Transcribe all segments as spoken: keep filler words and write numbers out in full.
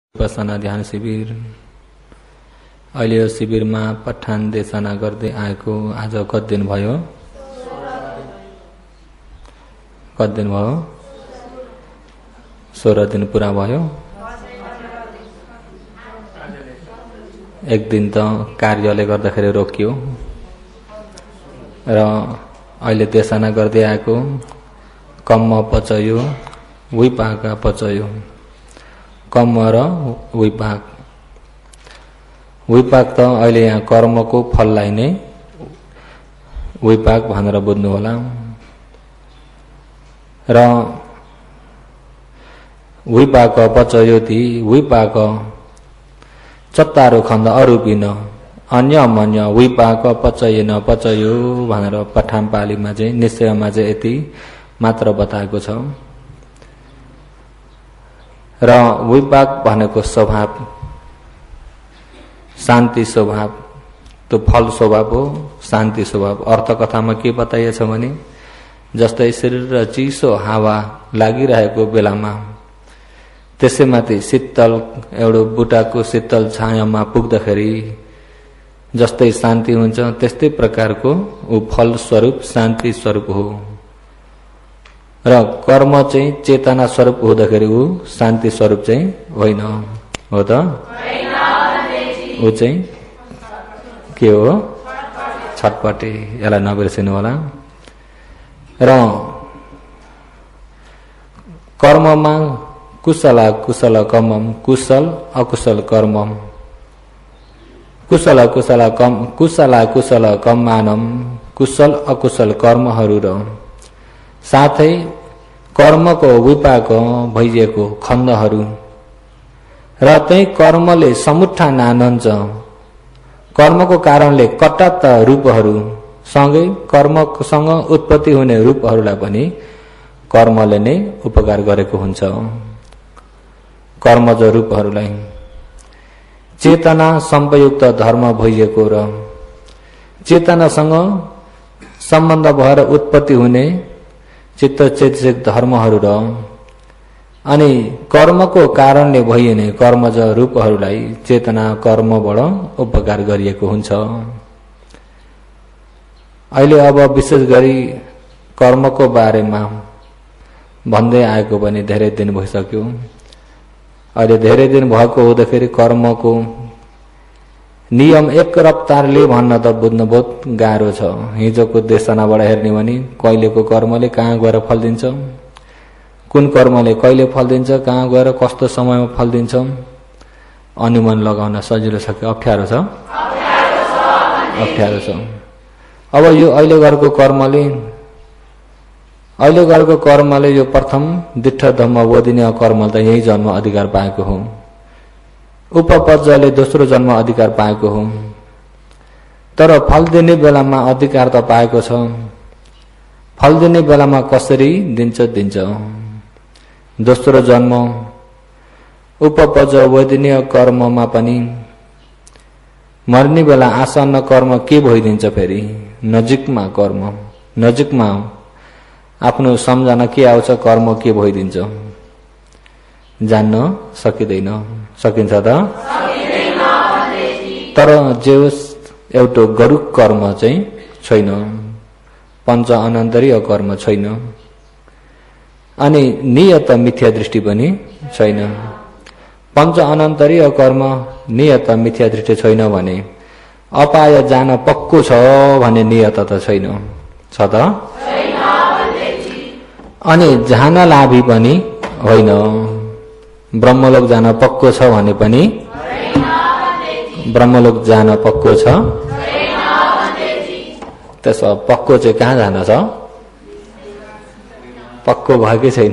विपसना ध्यान शिविर अहिले यो शिविरमा पठान देशना गर्दै आएको आज कति दिन भयो? कति दिन भयो? सोह्र दिन पूरा भयो। एक दिन त कार्यले गर्दाखेरि रोकियो र अहिले देशना गर्दै आएको कम्म पचयो विपाका पचयो। कम्म र विपाक विपाक त अहिले यहाँ कर्मको फललाई नै विपाक भनेर बुझ्नु होला। र विपाक पचयोति विपाक चत्तारो खण्ड अरूपिन अन्य मन्य विपाक पचयेन पचयो भनेर पठान पालीमा चाहिँ निश्चयमा चाहिँ यति मात्र बताएको छ। र विपाक भनेको स्वभाव शान्ति स्वभाव, त्यो फल स्वभाव हो, शान्ति स्वभाव। अर्थ कथामा के बताइएको छ भने जस्तै शरीर र चिसो हावा लागिरहेको बेलामा त्यसैमाथि शीतल एउटा बुटाको शीतल छायामा पुग्दाखेरि जस्तै शान्ति हुन्छ त्यस्तै प्रकारको ऊ फल स्वरूप शान्ति स्वरूप हो। र कर्म चाहिँ चेतना स्वरूप हुँदाखेरि ऊ शान्ति स्वरूप चाहिँ होइन हो त? ऊ चाहिँ के हो? छटपटे। यसलाई नबिर्सिनु होला। र कर्ममा कुशल कुशल कर्मम कुशल अकुशल कर्मम कुशल कुशल कम कुशल कुशल कर्मानम कुशल अकुशल कर्महरू र साथै कर्मको विपाक भइएको खण्डहरू र त्यही कर्मले समुठा नानन्छ कर्मको कारणले कटात रूपहरू सँगै कर्मसँग उत्पत्ति हुने रूपहरूलाई पनि कर्मले नै उपकार गरेको हुन्छ। कर्मज रूपहरूलाई चेतना सम्पयुक्त धर्म भइएको र चेतनासँग सम्बन्ध भएर उत्पत्ति हुने चित्त चेतसिक धर्महरू र अनि कर्मको कारणले भइने कर्मज रूपहरूलाई चेतना कर्मबाट उपकार गरिएको हुन्छ। अहिले अब विशेष गरी कर्मको बारेमा भन्दै आएको पनि धेरै दिन भइसक्यो। अहिले धेरै दिन भएको हुँदाखेरि कर्मको नियम एक रफ्तारले भन्न त बुझ्न बहुत गाह्रो छ। हिजोको देशनाबाट हेर्ने भने कहिलेको कर्मले कहाँ गएर फल दिन्छ, कुन कर्मले कहिले फल दिन्छ, कहाँ गएर कस्तो समयमा फल दिन्छ अनुमान लगाउन सजिलो छ कि अप्ठ्यारो छ? अप्ठ्यारो छ। अब यो अहिले गरेको कर्मले अहिले गरेको कर्मले यो प्रथम दिट्ठ धम्म बोधिने कर्म त यही जन्म अधिकार पाएको हो। उपपजले दोस्रो जन्म अधिकार पाएको हो। तर फल दिने बेलामा अधिकार त पाएको छ। फल दिने बेलामा कसरी दिन्छ दिन्छ। दोस्रो जन्म उपपज वैदिनीय कर्ममा पनि मर्ने बेला आसन्न कर्म के भइदिन्छ फेरि नजिकमा कर्म नजिकमा आफ्नो सम्झना के आउँछ कर्म के भइदिन्छ जान्न सकिँदैन। सकिन्छ त? तर जे एउटा गरुक कर्म चाहिँ छैन, पञ्च अनन्तरीय कर्म छैन, अनि नियत मिथ्या दृष्टि पनि छैन। पञ्च अनन्तरीय कर्म नियत मिथ्या दृष्टि छैन भने अपाय जान पक्को छ भन्ने नियत त छैन, छ त? अनि जान लाभी पनि होइन, ब्रह्मलोक जान पक्को छ भने पनि ब्रह्मलोक जान पक्को छ। त्यसो पक्को चाहिँ कहाँ जान छ? पक्को भएकै छैन।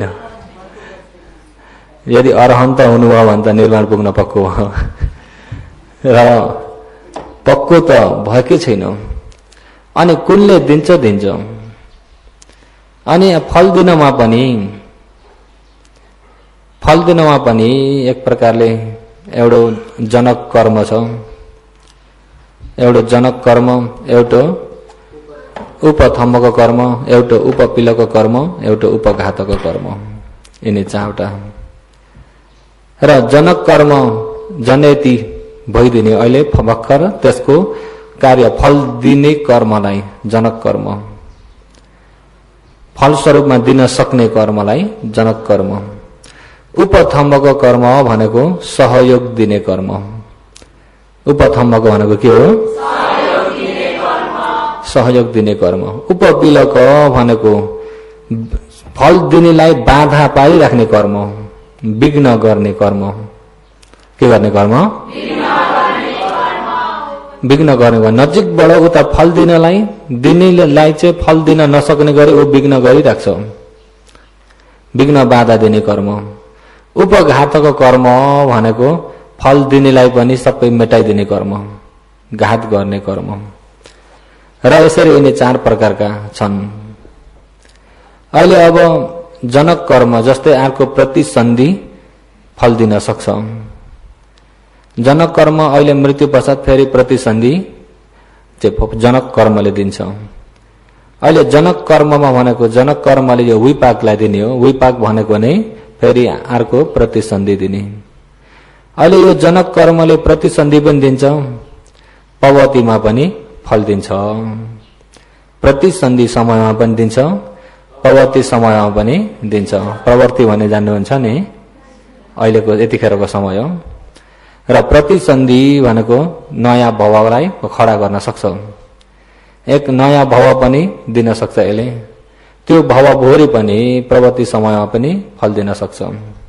यदि अरहन्त हुनुभयो भने त निर्वाण पुग्न पक्को भयो र पक्को त भएकै छैन। अनि कुनले दिन्छ दिन्छ। अनि फल दिनमा पनि फल दिनमा पनि एक प्रकारले एउटा जनक कर्म छ, एउटा जनक कर्म, एउटा उपथम्मको कर्म, एउटा उपपिलको कर्म, एउटा उपघातको कर्म। यिनी चारवटा र जनक कर्म जनेति भइदिने अहिले भर्खर त्यसको कार्य फल दिने कर्मलाई जनक कर्म, फलस्वरूपमा दिन सक्ने कर्मलाई जनक कर्म। उपथम्बको कर्म भनेको सहयोग दिने कर्म। उपथम्बको भनेको के हो? सहयोग दिने कर्म। उपपिलक भनेको फल दिनेलाई बाधा पारिराख्ने कर्म, विघ्न गर्ने कर्म। के गर्ने कर्म? विघ्न गर्ने कर्म। नजिकबाट उता फल दिनलाई दिनेलाई चाहिँ फल दिन नसक्ने गरी ऊ विघ्न गरिराख्छ, विघ्न बाधा दिने कर्म। उपघातक कर्म भनेको फल दिनेलाई पनि सबै मेटाइदिने कर्म, घात गर्ने कर्म। र यसरी यिनी चार प्रकारका छन्। अहिले अब जनक कर्म जस्तै अर्को प्रतिसन्धि फल दिन सक्छ। जनक कर्म अहिले मृत्यु पश्चात फेरि प्रतिसन्धि चाहिँ जनक कर्मले दिन्छ। अहिले जनक कर्ममा भनेको जनक कर्मले यो विपाकलाई दिने हो। विपाक भनेको नै फेरि अर्को प्रतिसन्धि दिने। अहिले यो जनक कर्मले प्रतिसन्धि पनि दिन्छ, पवतीमा पनि फल दिन्छ। प्रतिसन्धि समयमा पनि दिन्छ, प्रवर्ती समयमा पनि दिन्छ। प्रवर्ती भने जान्नुहुन्छ नि, अहिलेको यतिखेरको समय हो। र प्रतिसन्धि भनेको नयाँ भवलाई खडा गर्न सक्छ। एक नयाँ भव पनि दिन सक्छ यसले। त्यो भवभोरी पनि प्रवर्ती समयमा पनि फल दिन सक्छ।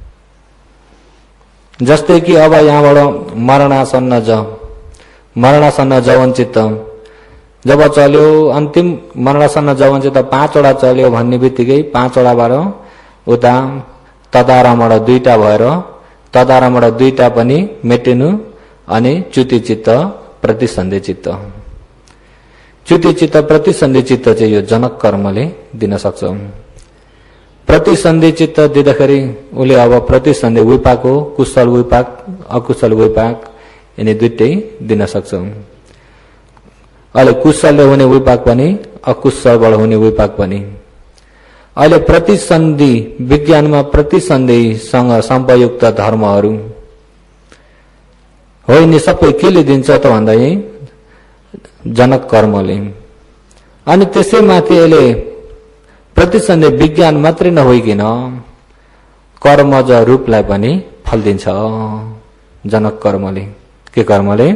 जस्तै कि अब यहाँबाट मरणासन्न ज मरणासन्न जवनचित्त जब चल्यो, अन्तिम मरणासन्न जवनचित्त पाँचवटा चल्यो भन्ने बित्तिकै पाँचवटाबाट उता तदारमबाट दुईटा भएर तदारमबाट दुईटा पनि मेटिनु, अनि च्युति चित्त प्रतिसन्धि चित्त। च्युति चित्त प्रतिसन्धि चित्त चाहिँ यो जनक कर्मले दिन सक्छ। प्रतिसन्धि चित्त दिँदाखेरि उसले अब प्रतिसन्धि विपाक हो, कुशल विपाक अकुशल विपाक यिनी दुईटै दिन सक्छ। अहिले कुशलले हुने विपाक पनि अकुशलबाट हुने विपाक पनि। अहिले प्रतिसन्धि विज्ञानमा प्रतिसन्धिसँग सम्पयुक्त धर्महरू हो, यिनी सबै केले दिन्छ त भन्दा जनक कर्मले। अनि त्यसैमाथि यसले प्रतिसन्धि विज्ञान मात्रै नहोइकन कर्मज रूपलाई पनि फल दिन्छ जनक कर्मले। के कर्मले?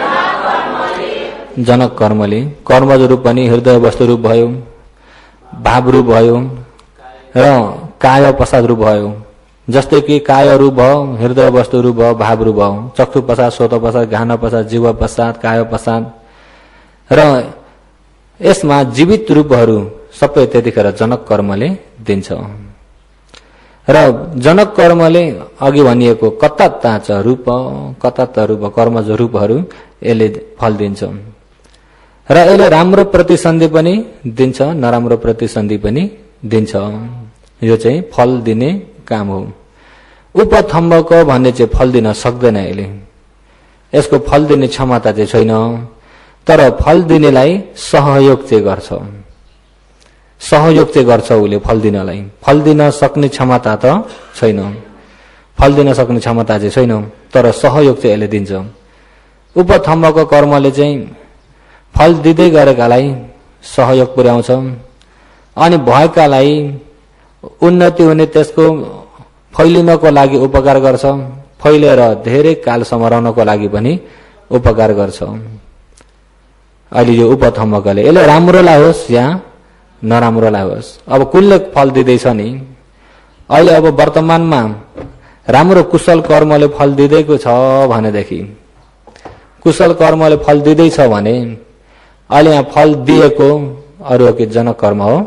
जनक कर्मले। कर्मज रूप पनि हृदय वस्तु रूप भयो, भाव रूप भयो र काय प्रसाद रूप भयो। जस्तै कि काय रूप भयो, हृदय वस्तु रूप भयो, भाव रूप भयो। चक्षु प्रसाद, श्रोत प्रसाद, घ्राण प्रसाद, जीव प्रसाद, काय प्रसाद। र यसमा जीवित रूपहरू सबै त्यतिखेर जनक कर्मले दिन्छ। र जनक कर्मले अघि भनिएको कतत्ताच रूप कतत्त रूप कर्मज रूपहरू यसले फल दिन्छ। र यसले राम्रो प्रतिसन्धि पनि दिन्छ, नराम्रो प्रतिसन्धि पनि दिन्छ। यो चाहिँ फल दिने काम हो। उपथम्बक भन्ने चाहिँ फल दिन सक्दैन यसले, यसको फल दिने क्षमता चाहिँ छैन। तर फल दिनेलाई सहयोग चाहिँ गर्छ, सहयोग चाहिँ गर्छ उसले फल दिनलाई। फल दिन सक्ने क्षमता त छैन, फल दिन सक्ने क्षमता चाहिँ छैन, तर सहयोग चाहिँ यसले दिन्छ। उपथम्बको कर्मले चाहिँ फल दिँदै गरेकालाई सहयोग पुर्याउँछ, अनि भएकालाई उन्नति हुने त्यसको फैलिनको लागि उपकार गर्छ, फैलेर धेरै कालसम्म रहनको लागि पनि उपकार गर्छ। अहिले यो उपथम्बकले यसले राम्रोलाई होस् या नराम्रोलाई होस्, अब कुनले फल दिँदैछ नि। अहिले अब वर्तमानमा राम्रो कुशल कर्मले फल दिँदैको छ भनेदेखि, कुशल कर्मले फल दिँदैछ भने अहिले यहाँ फल दिएको अरू के जनक कर्म हो?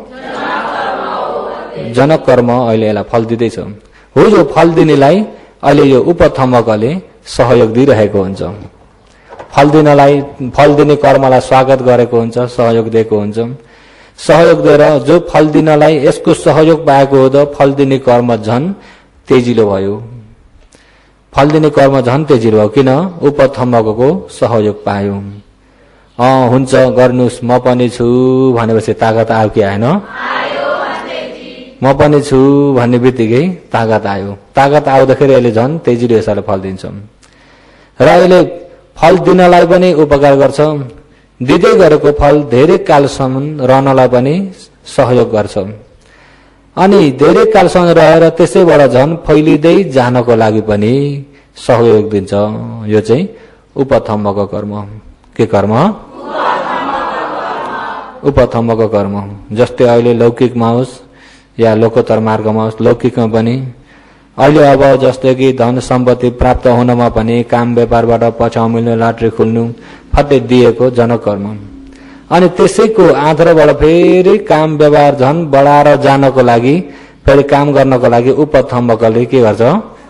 जनक कर्म अहिले यसलाई फल दिँदैछ। हो, यो फल दिनेलाई अहिले यो उपथम्बकले सहयोग दिइरहेको हुन्छ। फल दिनलाई फल दिने कर्मलाई स्वागत गरेको हुन्छ, सहयोग दिएको हुन्छ। सहयोग दिएर जो फल दिनलाई यसको सहयोग पाएको हो त फल दिने कर्म झन् तेजिलो भयो, फल दिने कर्म झन् तेजिलो भयो। किन? उपथम्बकको सहयोग पायो। अँ हुन्छ गर्नुहोस् म पनि छु भनेपछि तागत आयो कि आएन? म पनि छु भन्ने बित्तिकै तागत आयो। तागत आउँदाखेरि अहिले झन् तेजिलो हिसाबले फल दिन्छ र अहिले फल दिनलाई पनि उपकार गर्छ। दिँदै गरेको फल धेरै कालसम्म रहनलाई पनि सहयोग गर्छ अनि धेरै कालसम्म रहेर त्यसैबाट झन् फैलिँदै जानको लागि पनि सहयोग दिन्छ। यो चाहिँ उपथम्भको कर्म। के कर्म? उपथम्भको कर्म। जस्तै अहिले लौकिकमा होस् या लोकोत्तर मार्गमा होस्, लौकिकमा पनि अहिले अब जस्तै कि धन सम्पत्ति प्राप्त हुनमा पनि काम व्यापारबाट पछाउ मिल्नु, लाट्री खुल्नु फट्टै दिएको जनकर्म। अनि त्यसैको आधारबाट फेरि काम व्यवहार झन् बढाएर जानको लागि, फेरि काम गर्नको लागि उपथम्भकले के गर्छ?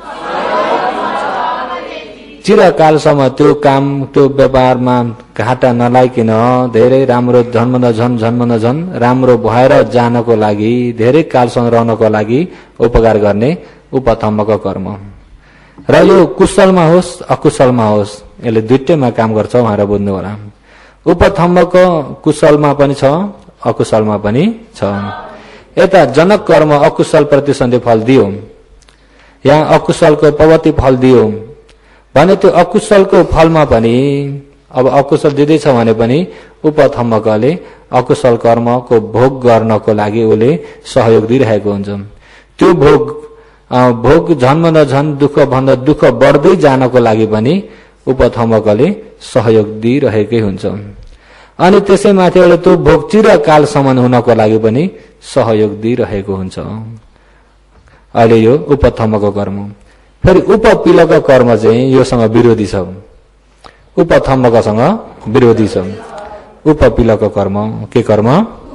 चिरकालसम्म त्यो काम त्यो व्यापारमा घाटा नलाइकन धेरै राम्रो झन्मन्दा झन् झन्मन्दा झन् राम्रो भएर जानको लागि, धेरै कालसम्म रहनको लागि उपकार गर्ने उपथम्भको कर्म। र यो कुशलमा होस् अकुशलमा होस् यसले दुईटैमा काम गर्छ भनेर बुझ्नु होला। उपथम्भको कुशलमा पनि छ अकुशलमा पनि छ। यता जनक कर्म अकुशल प्रतिसन्धि फल दियो, यहाँ अकुशलको पवती फल दियो भने त्यो अकुशलको फलमा पनि अब अकुशल दिँदैछ भने पनि उपथम्भकले अकुशल कर्मको भोग गर्नको लागि उसले सहयोग दिइरहेको हुन्छ। त्यो भोग भोग झन्भन्दा झन् दुःख भन्दा दुःख बढ्दै जानको लागि पनि उपथम्भकले सहयोग दिइरहेकै हुन्छ। अनि त्यसैमाथि एउटा त्यो भोग चिरकालसम्म हुनको लागि पनि सहयोग दिइरहेको हुन्छ। अहिले यो उपथम्भको कर्म। फेरि उपपिलको कर्म चाहिँ योसँग विरोधी छ, उपथम्भकसँग विरोधी छ। उपपिलको कर्म के कर्म?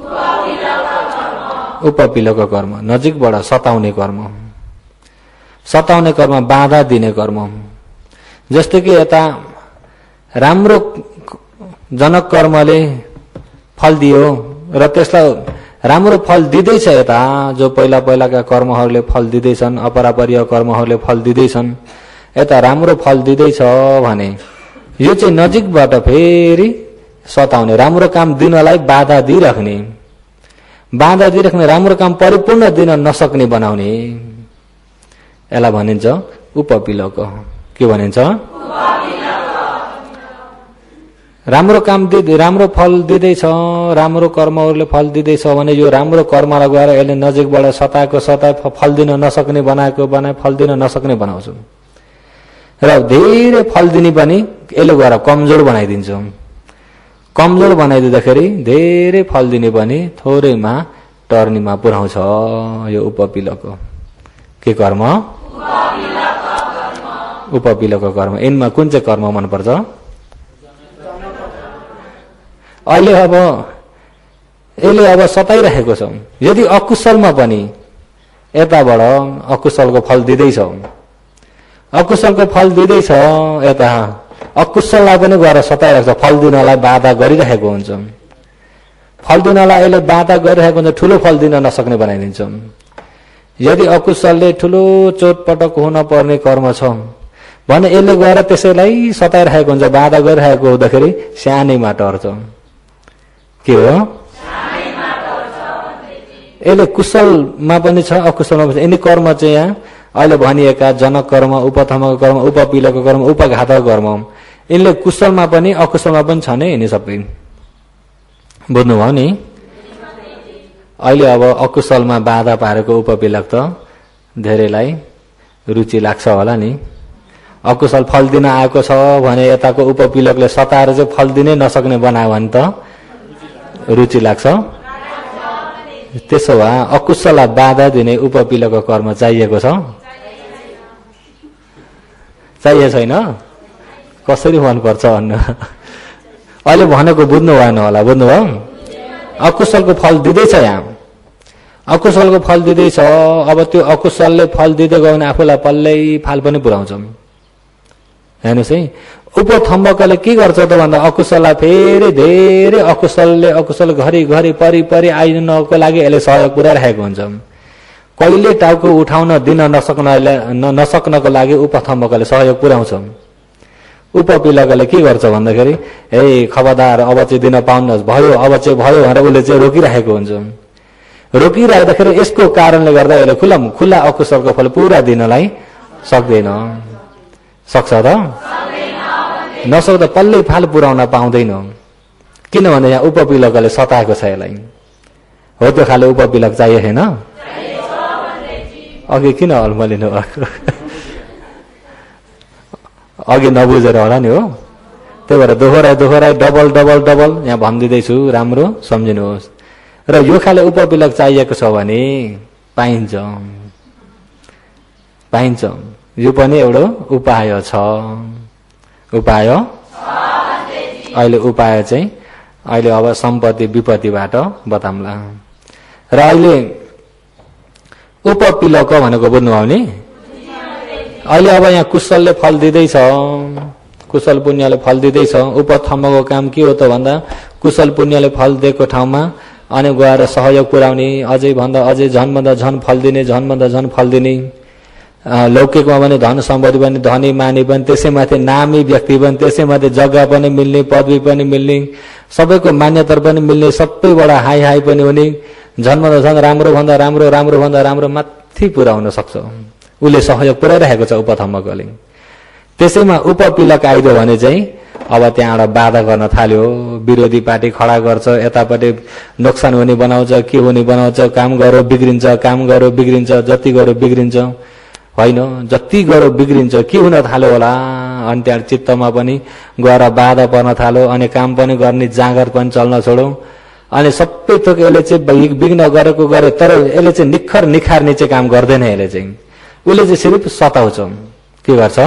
उपपिलको कर्म नजिकबाट सताउने कर्म। सताउने कर्म बाधा दिने कर्म। जस्तै कि यता राम्रो जनक कर्मले फल दियो र त्यसलाई राम्रो फल दिँदैछ, यता जो पहिला पहिलाका कर्महरूले फल दिँदैछन्, अपरापरीय कर्महरूले फल दिँदैछन्, यता राम्रो फल दिँदैछ भने यो चाहिँ नजिकबाट फेरि सताउने, राम्रो काम दिनलाई बाधा दिइराख्ने, बाधा दिइराख्ने, राम्रो काम परिपूर्ण दिन नसक्ने बनाउने, यसलाई भनिन्छ उपपिलक। के भनिन्छ? राम्रो काम दिँदै राम्रो फल दिँदैछ, राम्रो कर्महरूले फल दिँदैछ भने यो राम्रो कर्मलाई गएर यसले नजिकबाट सताएको सताए फल दिन नसक्ने बनाएको बनाए फल दिन नसक्ने बनाउँछ र धेरै फल दिने पनि यसले गएर कमजोर बनाइदिन्छ। कमजोर बनाइदिँदाखेरि धेरै फल दिने पनि थोरैमा टर्नीमा पुर्याउँछ। यो उपपिलक के कर्म? उपपिलको कर्म। यिनमा कुन चाहिँ कर्म मनपर्छ? अहिले अब यसले अब सताइरहेको छ। यदि अकुशलमा पनि यताबाट अकुशलको फल दिँदैछ, अकुशलको फल दिँदैछ, यता अकुशललाई पनि गएर सताइरहेको छ, फल दिनलाई बाधा गरिरहेको हुन्छ। फल दिनलाई यसले बाधा गरिरहेको हुन्छ, ठुलो फल दिन नसक्ने बनाइदिन्छ। यदि अकुशलले ठुलो चोटपटक हुन पर्ने कर्म छ भने यसले गएर त्यसैलाई सताइरहेको हुन्छ, बाधा गरिरहेको हुँदाखेरि सानैमा टर्छ। के हो? यसले कुशलमा पनि छ अकुशलमा पनि छ। यिनी कर्म चाहिँ यहाँ अहिले भनिएका जनक कर्म, उपथम्भको कर्म, उपपिलको कर्म, उपघातक कर्म, यिनले कुशलमा पनि अकुशलमा पनि छ नै यिनी सबै। बुझ्नुभयो नि? अहिले अब अकुशलमा बाधा पारेको उपपिलक त धेरैलाई रुचि लाग्छ होला नि। अकुशल फल दिन आएको छ भने यताको उपपिलकले सताएर चाहिँ फल दिनै नसक्ने बनायो भने त रुचि लाग्छ। त्यसो भए अकुशललाई बाधा दिने उपपिलको कर्म चाहिएको छ? चाहिएको छैन? कसरी मनपर्छ भन्नु? अहिले भनेको बुझ्नु भएन होला। बुझ्नुभयो? अकुशलको फल दिँदैछ, यहाँ अकुशलको फल दिँदैछ। अब त्यो अकुशलले फल दिँदै गयो भने आफूलाई पल्लै फाल पनि पुर्याउँछ। हेर्नुहोस् है, उपथम्भकले के गर्छ त भन्दा अकुशललाई फेरि धेरै अकुशलले अकुशल घरि घरि परि परि आइनको लागि यसले सहयोग पुर्याइरहेको हुन्छ। कहिले टाउको उठाउन दिन नसक्न नसक्नको लागि उपथम्भकले सहयोग पुर्याउँछ। उपपिलकले के गर्छ भन्दाखेरि ए खबरदार अब चाहिँ दिन पाउनुहोस्, भयो अब चाहिँ भयो भनेर उसले चाहिँ रोकिरहेको हुन्छ। रोकिराख्दाखेरि यसको कारणले गर्दा यसले खुला खुला अकुशलको फल पुरा दिनलाई सक्दैन। सक्छ त? नसक्दा पल्लै फाल पुर्याउन पाउँदैन। किनभने यहाँ उपपिलकले सताएको छ यसलाई। हो त्यो खाले उपपिलक चाहिए छैन? अघि किन अल्मलिनु भएको? अघि नबुझेर होला नि हो। त्यही भएर दोहोऱ्याइ दोहोऱ्याइ डबल डबल डबल यहाँ भनिदिँदैछु, राम्रो सम्झिनुहोस्। र यो खाले उपपिलक चाहिएको छ भने पाइन्छ, पाइन्छ। यो पनि एउटा उपाय छ। उपाय अहिले उपाय चाहिँ अहिले अब सम्पत्ति विपत्तिबाट बताउँला। र अहिले उपपिलक भनेको बुझ्नुभयो नि? अहिले अब यहाँ कुशलले फल दिँदैछ, कुशल पुण्यले फल दिँदैछ। उपथम्मको काम के हो त भन्दा कुशल पुण्यले फल दिएको ठाउँमा अनि गएर सहयोग पुर्याउने, अझै भन्दा अझै झनभन्दा झन फल दिने, झनभन्दा झन फल दिने। लौकिकमा पनि धन सम्पत्ति पनि, धनी मानी पनि, त्यसैमाथि नामी व्यक्ति पनि, त्यसैमाथि जग्गा पनि मिल्ने, पदवी पनि मिल्ने, सबैको मान्यता पनि मिल्ने, सबैबाट हाई हाई पनि हुने, झनभन्दा झन राम्रो भन्दा राम्रो, राम्रो भन्दा राम्रो माथि पुर्याउन सक्छ। उसले सहयोग पुर्याइरहेको छ उपथम्मकले। त्यसैमा उपपिलक आइदियो भने चाहिँ अब त्यहाँबाट बाधा गर्न थाल्यो, विरोधी पार्टी खडा गर्छ, यतापट्टि नोक्सान हुने बनाउँछ, के हुने बनाउँछ, काम गरो बिग्रिन्छ, काम गरो बिग्रिन्छ, जति गरो बिग्रिन्छ। होइन, जति गरो बिग्रिन्छ, के हुन थाल्यो होला? अनि त्यहाँ चित्तमा पनि गएर बाधा पर्न थाल्यो, अनि काम पनि गर्ने जाँगर पनि चल्न छोड्यो। अनि सबै थोक यसले चाहिँ विघ्न गरेको गरे, तर यसले चाहिँ निखर निखार्ने चाहिँ काम गर्दैन। यसले चाहिँ उसले चाहिँ सिर्फ सताउँछ। के गर्छ?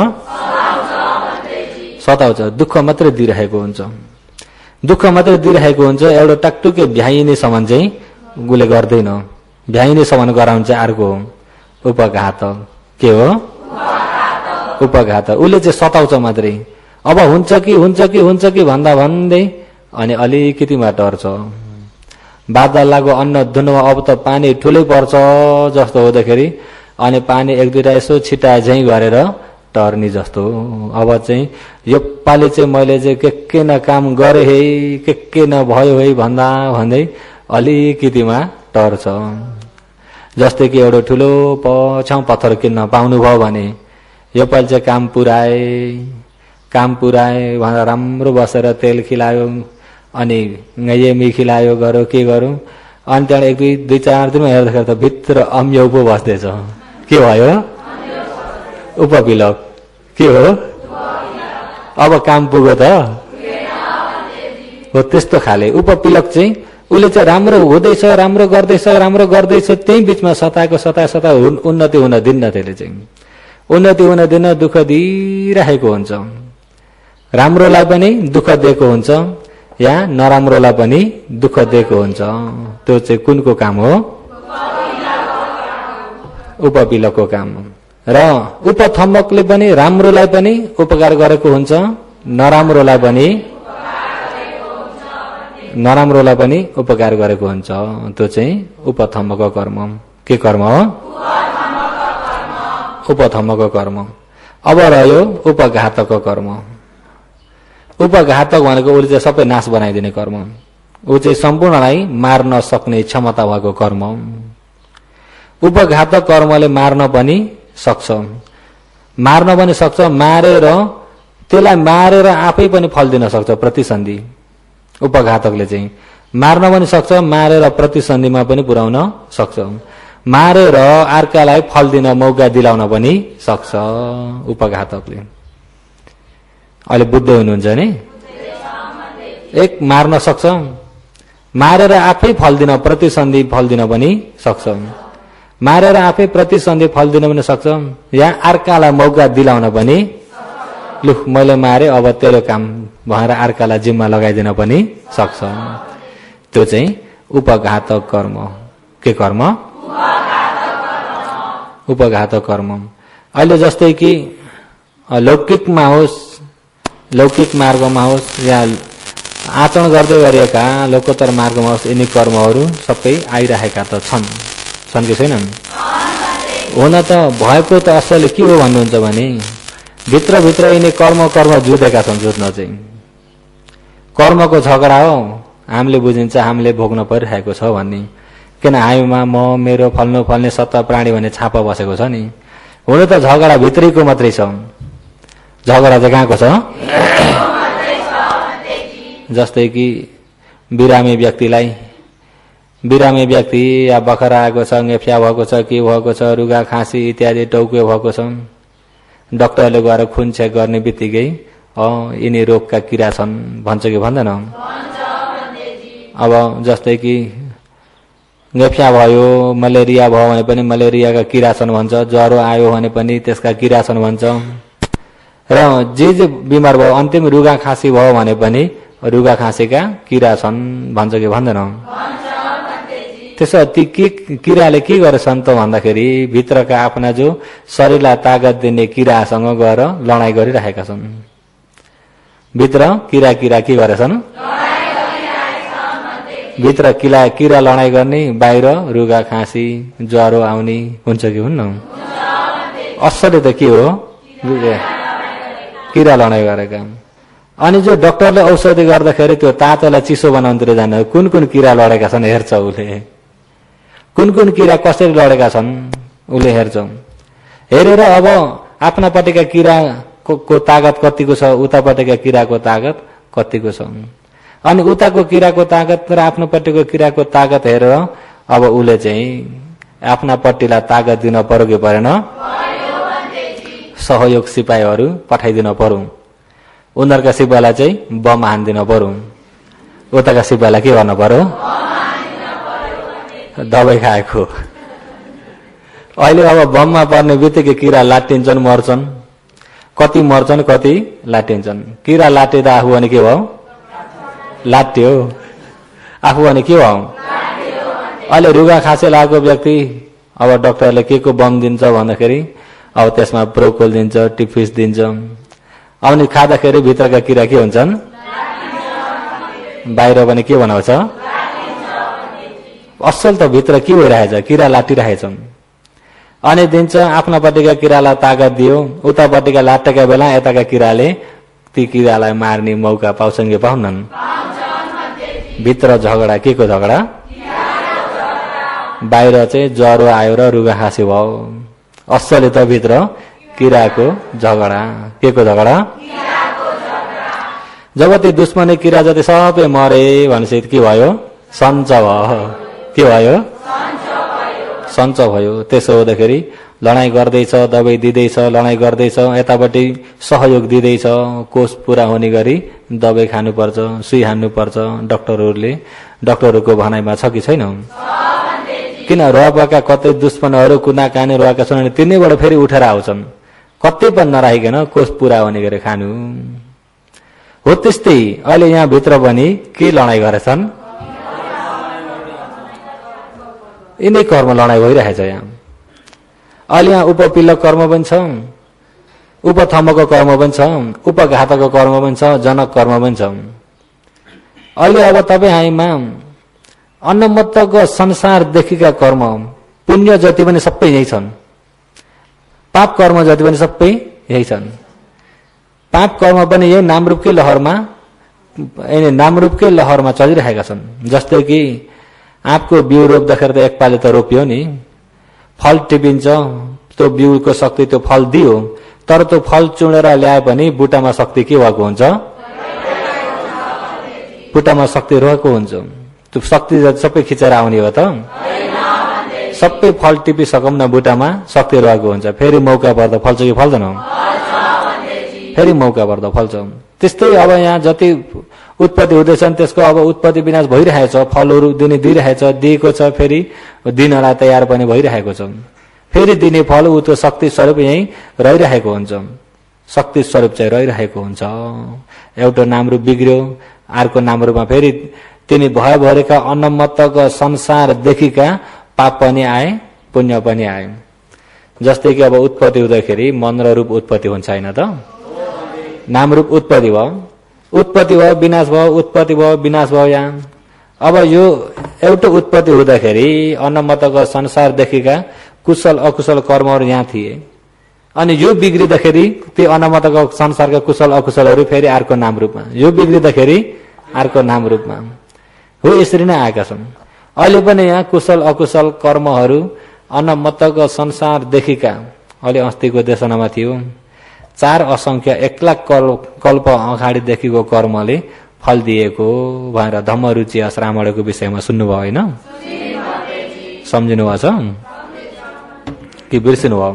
सताउँछ, दुःख मात्रै दिइरहेको हुन्छ, दुःख मात्रै दिइरहेको हुन्छ। एउटा टकटुके भ्याइने समान चाहिँ उसले गर्दैन। भ्याइने समान गराउनु चाहिँ अर्को हो, उपघातक। के हो? उपघातक। उसले चाहिँ सताउँछ मात्रै। अब हुन्छ कि हुन्छ कि हुन्छ कि भन्दा भन्दै अनि अलिकतिमा टर्छ। बादल लागो अन्न धुनमा अब त पानी ठुलै पर्छ जस्तो हुँदाखेरि अनि पानी एक दुईटा यसो छिटा झैँ गरेर टर्नी जस्तो। अब चाहिँ यो पालि चाहिँ मैले चाहिँ के के न काम गरे है, के के न भयो है भन्दा भन्दै अलिकतिमा टर्छ। जस्तै कि एउटा ठुलो पछाउ पत्थर किन्न पाउनु भयो भने यो पालि चाहिँ काम पुराए, काम पुराए भनेर राम्रो बसेर तेल खिलायो, अनि गैमी खिलायो, गऱ्यो के गऱ्यो, अनि त्यहाँबाट एक दुई दुई चार दिनमा हेर्दाखेरि त भित्र अम्यौ पो बस्दैछ। के भयो? उपपिलक। के हो? अब काम पुग्यो त? हो त्यस्तो खाले उपपिलक चाहिँ उसले चाहिँ राम्रो हुँदैछ, राम्रो गर्दैछ, राम्रो गर्दैछ, त्यही बिचमा सताएको सता सता उन्नति हुन दिन्न। त्यसले चाहिँ उन्नति हुन दिन दुःख दिइरहेको हुन्छ। राम्रोलाई पनि दुःख दिएको हुन्छ, या नराम्रोलाई पनि दुःख दिएको हुन्छ। त्यो चाहिँ कुनको काम हो? उपपिलकको काम। र उपथम्मकले पनि राम्रोलाई पनि उपकार गरेको हुन्छ, नराम्रोलाई पनि नराम्रोलाई पनि उपकार गरेको हुन्छ। त्यो चाहिँ उपथम्मको कर्म। के कर्म हो? उपथम्मको कर्म। अब रह्यो उपघातकको कर्म। उपघातक भनेको उसले चाहिँ सबै नाश बनाइदिने कर्म। ऊ चाहिँ सम्पूर्णलाई मार्न सक्ने क्षमता भएको कर्म। उपघातक कर्मले मार्न पनि सक्छ, मार्न पनि सक्छ, मारेर त्यसलाई मारेर आफै पनि फल दिन सक्छ। प्रतिसन्धि उपघातकले चाहिँ मार्न पनि सक्छ, मारेर प्रतिसन्धिमा पनि पुर्याउन सक्छ, मारेर अर्कालाई फल दिन मौका दिलाउन पनि सक्छ उपघातकले। अहिले बुझ्दै हुनुहुन्छ नि? एक मार्न सक्छ, मारेर आफै फल दिन, प्रतिसन्धि फल दिन पनि सक्छ, मारेर आफै प्रतिसन्धि फल दिन पनि सक्छ, या अर्कालाई मौका दिलाउन पनि, लु मैले मारे अब तेरो काम भनेर अर्कालाई जिम्मा लगाइदिन पनि सक्छ। त्यो चाहिँ उपघातक कर्म। के कर्म? उपघातक कर्म। अहिले जस्तै कि लौकिकमा होस्, लौकिक मार्गमा होस्, या आचरण गर्दै गरेका लोकोत्तर मार्गमा होस्, यिनी कर्महरू सबै आइरहेका त छन्, छन् कि छैनन्? हुन त भएको त असल के हो भन्नुहुन्छ भने भित्रभित्र यिनी कर्म कर्म जुधेका छन्। जुझ्न चाहिँ कर्मको झगडा हो, हामीले बुझिन्छ हामीले भोग्न परिरहेको छ भन्ने। किन आयुमा म मेरो फल्नु फल्ने सत्ता प्राणी भन्ने छापा बसेको छ नि। हुन त झगडा भित्रैको मात्रै छ, झगडा चाहिँ कहाँको छ? जस्तै कि बिरामी व्यक्तिलाई बिरामी व्यक्ति या बखरा आएको छ, गेफिया भएको छ, के भएको छ, रुगा खाँसी इत्यादि टाउके भएको छ, डाक्टरले गएर खुन चेक गर्ने बित्तिकै अ यिनी रोगका किरा छन् भन्छ कि भन्दैन? अब जस्तै कि गेफिया भयो, मलेरिया भयो भने पनि मलेरियाका किरा छन् भन्छ, ज्वरो आयो भने पनि त्यसका किरा छन् भन्छ, र जे जे बिमार भयो अन्तिम रुगा खाँसी भयो भने पनि रुगा खाँसीका किरा छन् भन्छ कि भन्दैन? त्यसो ती के किराले के गरेछन् त भन्दाखेरि भित्रका आफ्ना जो शरीरलाई तागत दिने किरासँग गएर लडाईँ गरिरहेका छन्। भित्र किरा किरा के गरेछन्? भित्र किरा किरा लडाईँ गर्ने, बाहिर रुगा खाँसी ज्वरो आउने हुन्छ कि हुन्न? असली त के हो? किरा लडाईँ गरेका। अनि जो डाक्टरले औषधि गर्दाखेरि त्यो तातोलाई चिसो बनाउनुतिर जाने कुन कुन किरा लडेका छन् हेर्छ उसले, कुन कुन किरा कसरी लडेका छन् उसले हेर्छ। हेरेर अब आफ्नापट्टिका किराको को तागत कतिको छ, उतापट्टिका किराको तागत कतिको छ, अनि उताको किराको तागत र आफ्नोपट्टिको किराको तागत हेरेर अब उसले चाहिँ आफ्नापट्टिलाई तागत दिन पर्यो कि परेन? सहयोग सिपाहीहरू पठाइदिन पर्यो। उनीहरूका सिपाहीलाई चाहिँ बम हानिदिन पर्यो, उताका सिपाहीलाई के गर्नु पर्यो? दबाई खाएको। अहिले अब बममा पर्ने बित्तिकै किरा लाटिन्छन्, मर्छन्, कति मर्छन् कति लाटिन्छन्। किरा लाटिँदा आफू भने के भयो? लाट्यो। आफू भने के भयो? अहिले रुगा खाँसी लागेको व्यक्ति अब डाक्टरले के को बम दिन्छ भन्दाखेरि अब त्यसमा प्रोकोल दिन्छ, टिफिस दिन्छ, अनि खाँदाखेरि भित्रका किरा के हुन्छन्? बाहिर पनि के बनाउँछ? असल त भित्र के भइरहेछ? किरा लाटिरहेछन्। अनि दिन्छ, आफ्नापट्टिका किरालाई तागत दियो, उतापट्टिका लाटेका बेला यताका किराले ती किरालाई मार्ने मौका पाउँछन् कि पाउनन्? भित्र झगडा के को झगडा? बाहिर चाहिँ ज्वरो आयो र रुगा खाँसी भयो, असली त भित्र किराको झगडा। के को झगडा? जब ती दुश्मनी किरा जति सबै मरे भनेपछि के भयो? सञ्च भयो। के भयो? सञ्च भयो। त्यसो हुँदाखेरि लडाईँ गर्दैछ, दबाई दिँदैछ, लडाईँ गर्दैछ, यतापट्टि सहयोग दिँदैछ, कोष पुरा हुने गरी दबाई खानुपर्छ, सुई हान्नुपर्छ। डाक्टरहरूले डाक्टरहरूको भनाइमा छ कि छैन? किन रबका कतै दुश्मनहरू कुना काने रहेका छन्, तिनैबाट फेरि उठेर आउँछन्, कतै पनि नराखिकन कोष पुरा हुने गरी खानु हो। त्यस्तै अहिले यहाँ भित्र पनि के लडाईँ गरेछन्? यिनै कर्म लडाईँ भइरहेछ यहाँ। अहिले यहाँ उपपिल्ल कर्म पनि छ, उपथमको कर्म पनि छ, उपघातको कर्म पनि छ, जनक कर्म पनि छ। अहिले अब तपाईँ हामीमा अन्नमत्तको संसारदेखिका कर्म पुण्य जति पनि सबै यही छन्, पाप कर्म जति पनि सबै यही छन्। पाप कर्म पनि यही नामरूपकै लहरमा नामरूपकै लहरमा चलिरहेका छन्। जस्तै कि आँपको बिउ रोप्दाखेरि त एकपाले त रोप्यो नि, फल टिपिन्छ, त्यो बिउको शक्ति त्यो फल दियो, तर त्यो फल चुडेर ल्याए पनि बुटामा शक्ति के भएको हुन्छ? बुटामा शक्ति रहेको हुन्छ। त्यो शक्ति सबै खिचेर आउने हो त? सबै फल टिपिसकौँ न बुटामा शक्ति रहेको हुन्छ, फेरि मौका पर्दा फल्छ कि फल्दैन? फेरि मौका पर्दा फल्छ। त्यस्तै अब यहाँ जति उत्पत्ति हुँदैछन् त्यसको अब उत्पत्ति विनाश भइरहेछ, फलहरू दिने दिइरहेछ, दिएको छ, फेरि दिनलाई तयार पनि भइरहेको छ, फेरि दिने फल ऊ त्यो शक्ति स्वरूप यहीँ रहिरहेको हुन्छ, शक्ति स्वरूप चाहिँ रहिरहेको हुन्छ। एउटा नामरूप बिग्रियो, अर्को नामरूपमा फेरि तिनी भयभरेका अन्नमत्तको संसारदेखिका पाप पनि आए, पुण्य पनि आए। जस्तै कि अब उत्पत्ति हुँदाखेरि मन र रूप उत्पत्ति हुन्छ होइन त? नामरूप उत्पत्ति भयो, उत्पत्ति भयो, विनाश भयो, उत्पत्ति भयो, विनाश भयो। यहाँ अब यो एउटा उत्पत्ति हुँदाखेरि अन्नमत्तको संसारदेखिका कुशल अकुशल कर्महरू यहाँ थिए, अनि यो बिग्रिँदाखेरि ती अन्नमत्तको संसारका कुशल अकुशलहरू फेरि अर्को नाम रूपमा, यो बिग्रिँदाखेरि अर्को नाम रूपमा हो, यसरी नै आएका छन्। अहिले पनि यहाँ कुशल अकुशल कर्महरू अन्नमत्तको संसारदेखिका अहिले अस्तिको देशनामा थियो चार असंख्य एक लाख कल्प अगाडिदेखिको कर्मले फल दिएको भनेर धम्मरुचि श्रामणको विषयमा सुन्नुभयो होइन? सम्झिनु भएको छ कि बिर्सिनु भयो?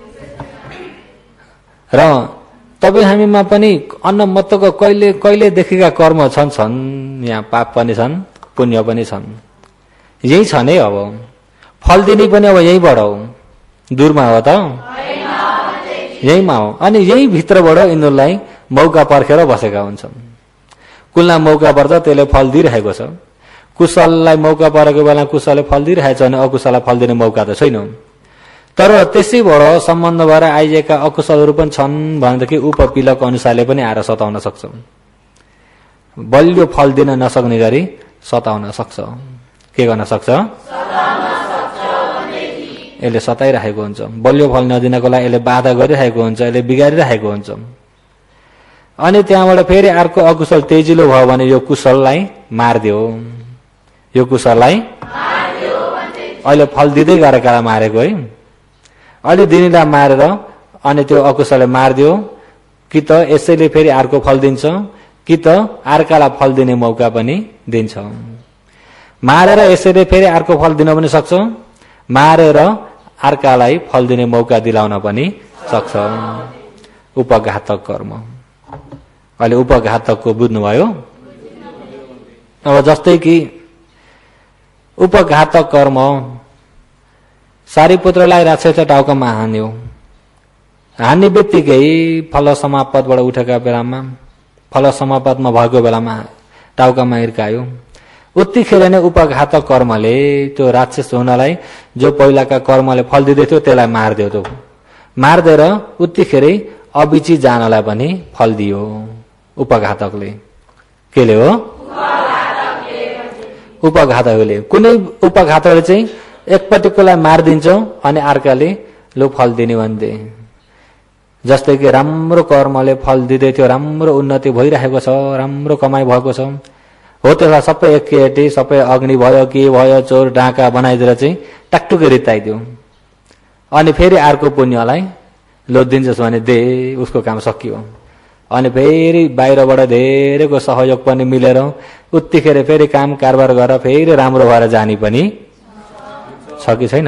र तपाईँ हामीमा पनि अन्नमत्तको कहिले कहिलेदेखिका कर्म छन् छन् यहाँ पाप पनि छन् पुण्य पनि छन् यही छ नै। अब फल दिने पनि अब यहीँबाट हो, दूरमा हो त? यहीमा हो। अनि यही भित्रबाट यिनीहरूलाई मौका पर्खेर बसेका हुन्छन्। कुललाई मौका पर्छ त्यसले फल दिइरहेको छ। कुशललाई मौका परेको बेला कुशलले फल दिइरहेछ भने अकुशललाई फल दिने मौका त छैन। तर त्यसैबाट सम्बन्ध भएर आइएका अकुशलहरू पनि छन् भनेदेखि उपपिलक अनुसारले पनि आएर सताउन सक्छ, बलियो फल दिन नसक्ने गरी सताउन सक्छ। के गर्न सक्छ? यसले सताइरहेको हुन्छ। बलियो फल नदिनको लागि यसले बाधा गरिरहेको हुन्छ, यसले बिगारिरहेको हुन्छ। अनि त्यहाँबाट फेरि अर्को अकुशल तेजिलो भयो भने यो कुशललाई मारिदियो, यो कुशललाई अहिले फल दिँदै गरेकालाई मारेको है। अहिले दिनेलाई मारेर अनि त्यो अकुशलले मारिदियो कि त यसैले फेरि अर्को फल दिन्छ कि त अर्कालाई फल दिने मौका पनि दिन्छ। मारेर यसैले फेरि अर्को फल दिन पनि सक्छ, मारेर अर्कालाई फल दिने मौका दिलाउन पनि सक्छ। उपघातक कर्म। अहिले उपघातकको बुझ्नुभयो? अब जस्तै कि उपघातक कर्म सारीपुत्रलाई राक्षस टाउकामा हान्यो, हान्ने बित्तिकै फल समापतबाट उठेका बेलामा फल समापतमा भएको बेलामा टाउकामा हिर्कायो। उत्तिखेर नै उपघातक कर्मले त्यो राक्षस हुनलाई जो पहिलाका कर्मले फल दिँदै थियो त्यसलाई मारिदियो। त्यो मारिदिएर उत्तिखेरै अबिची जानलाई पनि फल दियो उपघातकले। केले हो? उपघातकले। कुनै उपघातकले चाहिँ एकपट्टिकोलाई मारिदिन्छ अनि अर्काले लो फल दिने भन्थे। जस्तै कि राम्रो कर्मले फल दिँदै थियो, राम्रो उन्नति भइरहेको छ, राम्रो कमाइ भएको छ, हो त्यसलाई सबै एकैटी सबै अग्नि भयो के भयो चोर डाका बनाइदिएर चाहिँ टाकटुकै रित्ताइदियो। अनि फेरि अर्को पुण्यलाई लो दिन्छस् भने दे, उसको काम सकियो। अनि फेरि बाहिरबाट धेरैको सहयोग पनि मिलेर उत्तिखेर फेरि काम कारबार गरेर फेरि राम्रो भएर जाने पनि छ कि छैन?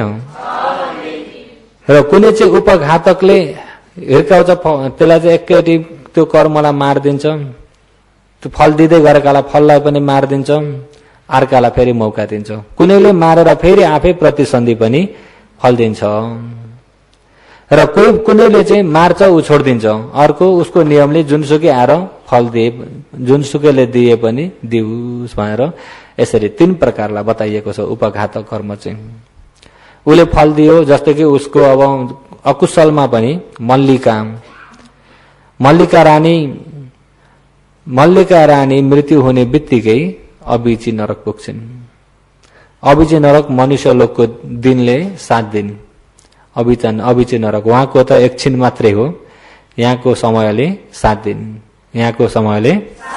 र कुनै चाहिँ उपघातकले हिर्काउँछ त्यसलाई चाहिँ एकैटी त्यो कर्मलाई मारिदिन्छ, त्यो फल दिँदै गरेकालाई फललाई पनि मारिदिन्छ, अर्कालाई फेरि मौका दिन्छ। कुनैले मारेर फेरि आफै प्रतिसन्धि पनि फल दिन्छ। र कोही कुनैले चाहिँ मार्छ उ छोडिदिन्छ, अर्को उसको नियमले जुनसुकै आएर फल दिए जुनसुकैले दिए पनि दिउस् भनेर यसरी तीन प्रकारलाई बताइएको छ उपघातक कर्म चाहिँ। उसले फल दियो जस्तै कि उसको अब अकुशलमा पनि मल्लिका मल्लिका रानी मल्लिका रानी मृत्यु हुने बित्तिकै अबिची नरक पुग्छिन्। अबिची नरक मनुष्य लोकको दिनले सात दिन अबिचन अबिची नरक वहाँको त एकछिन मात्रै हो, यहाँको समयले सात दिन, यहाँको समयले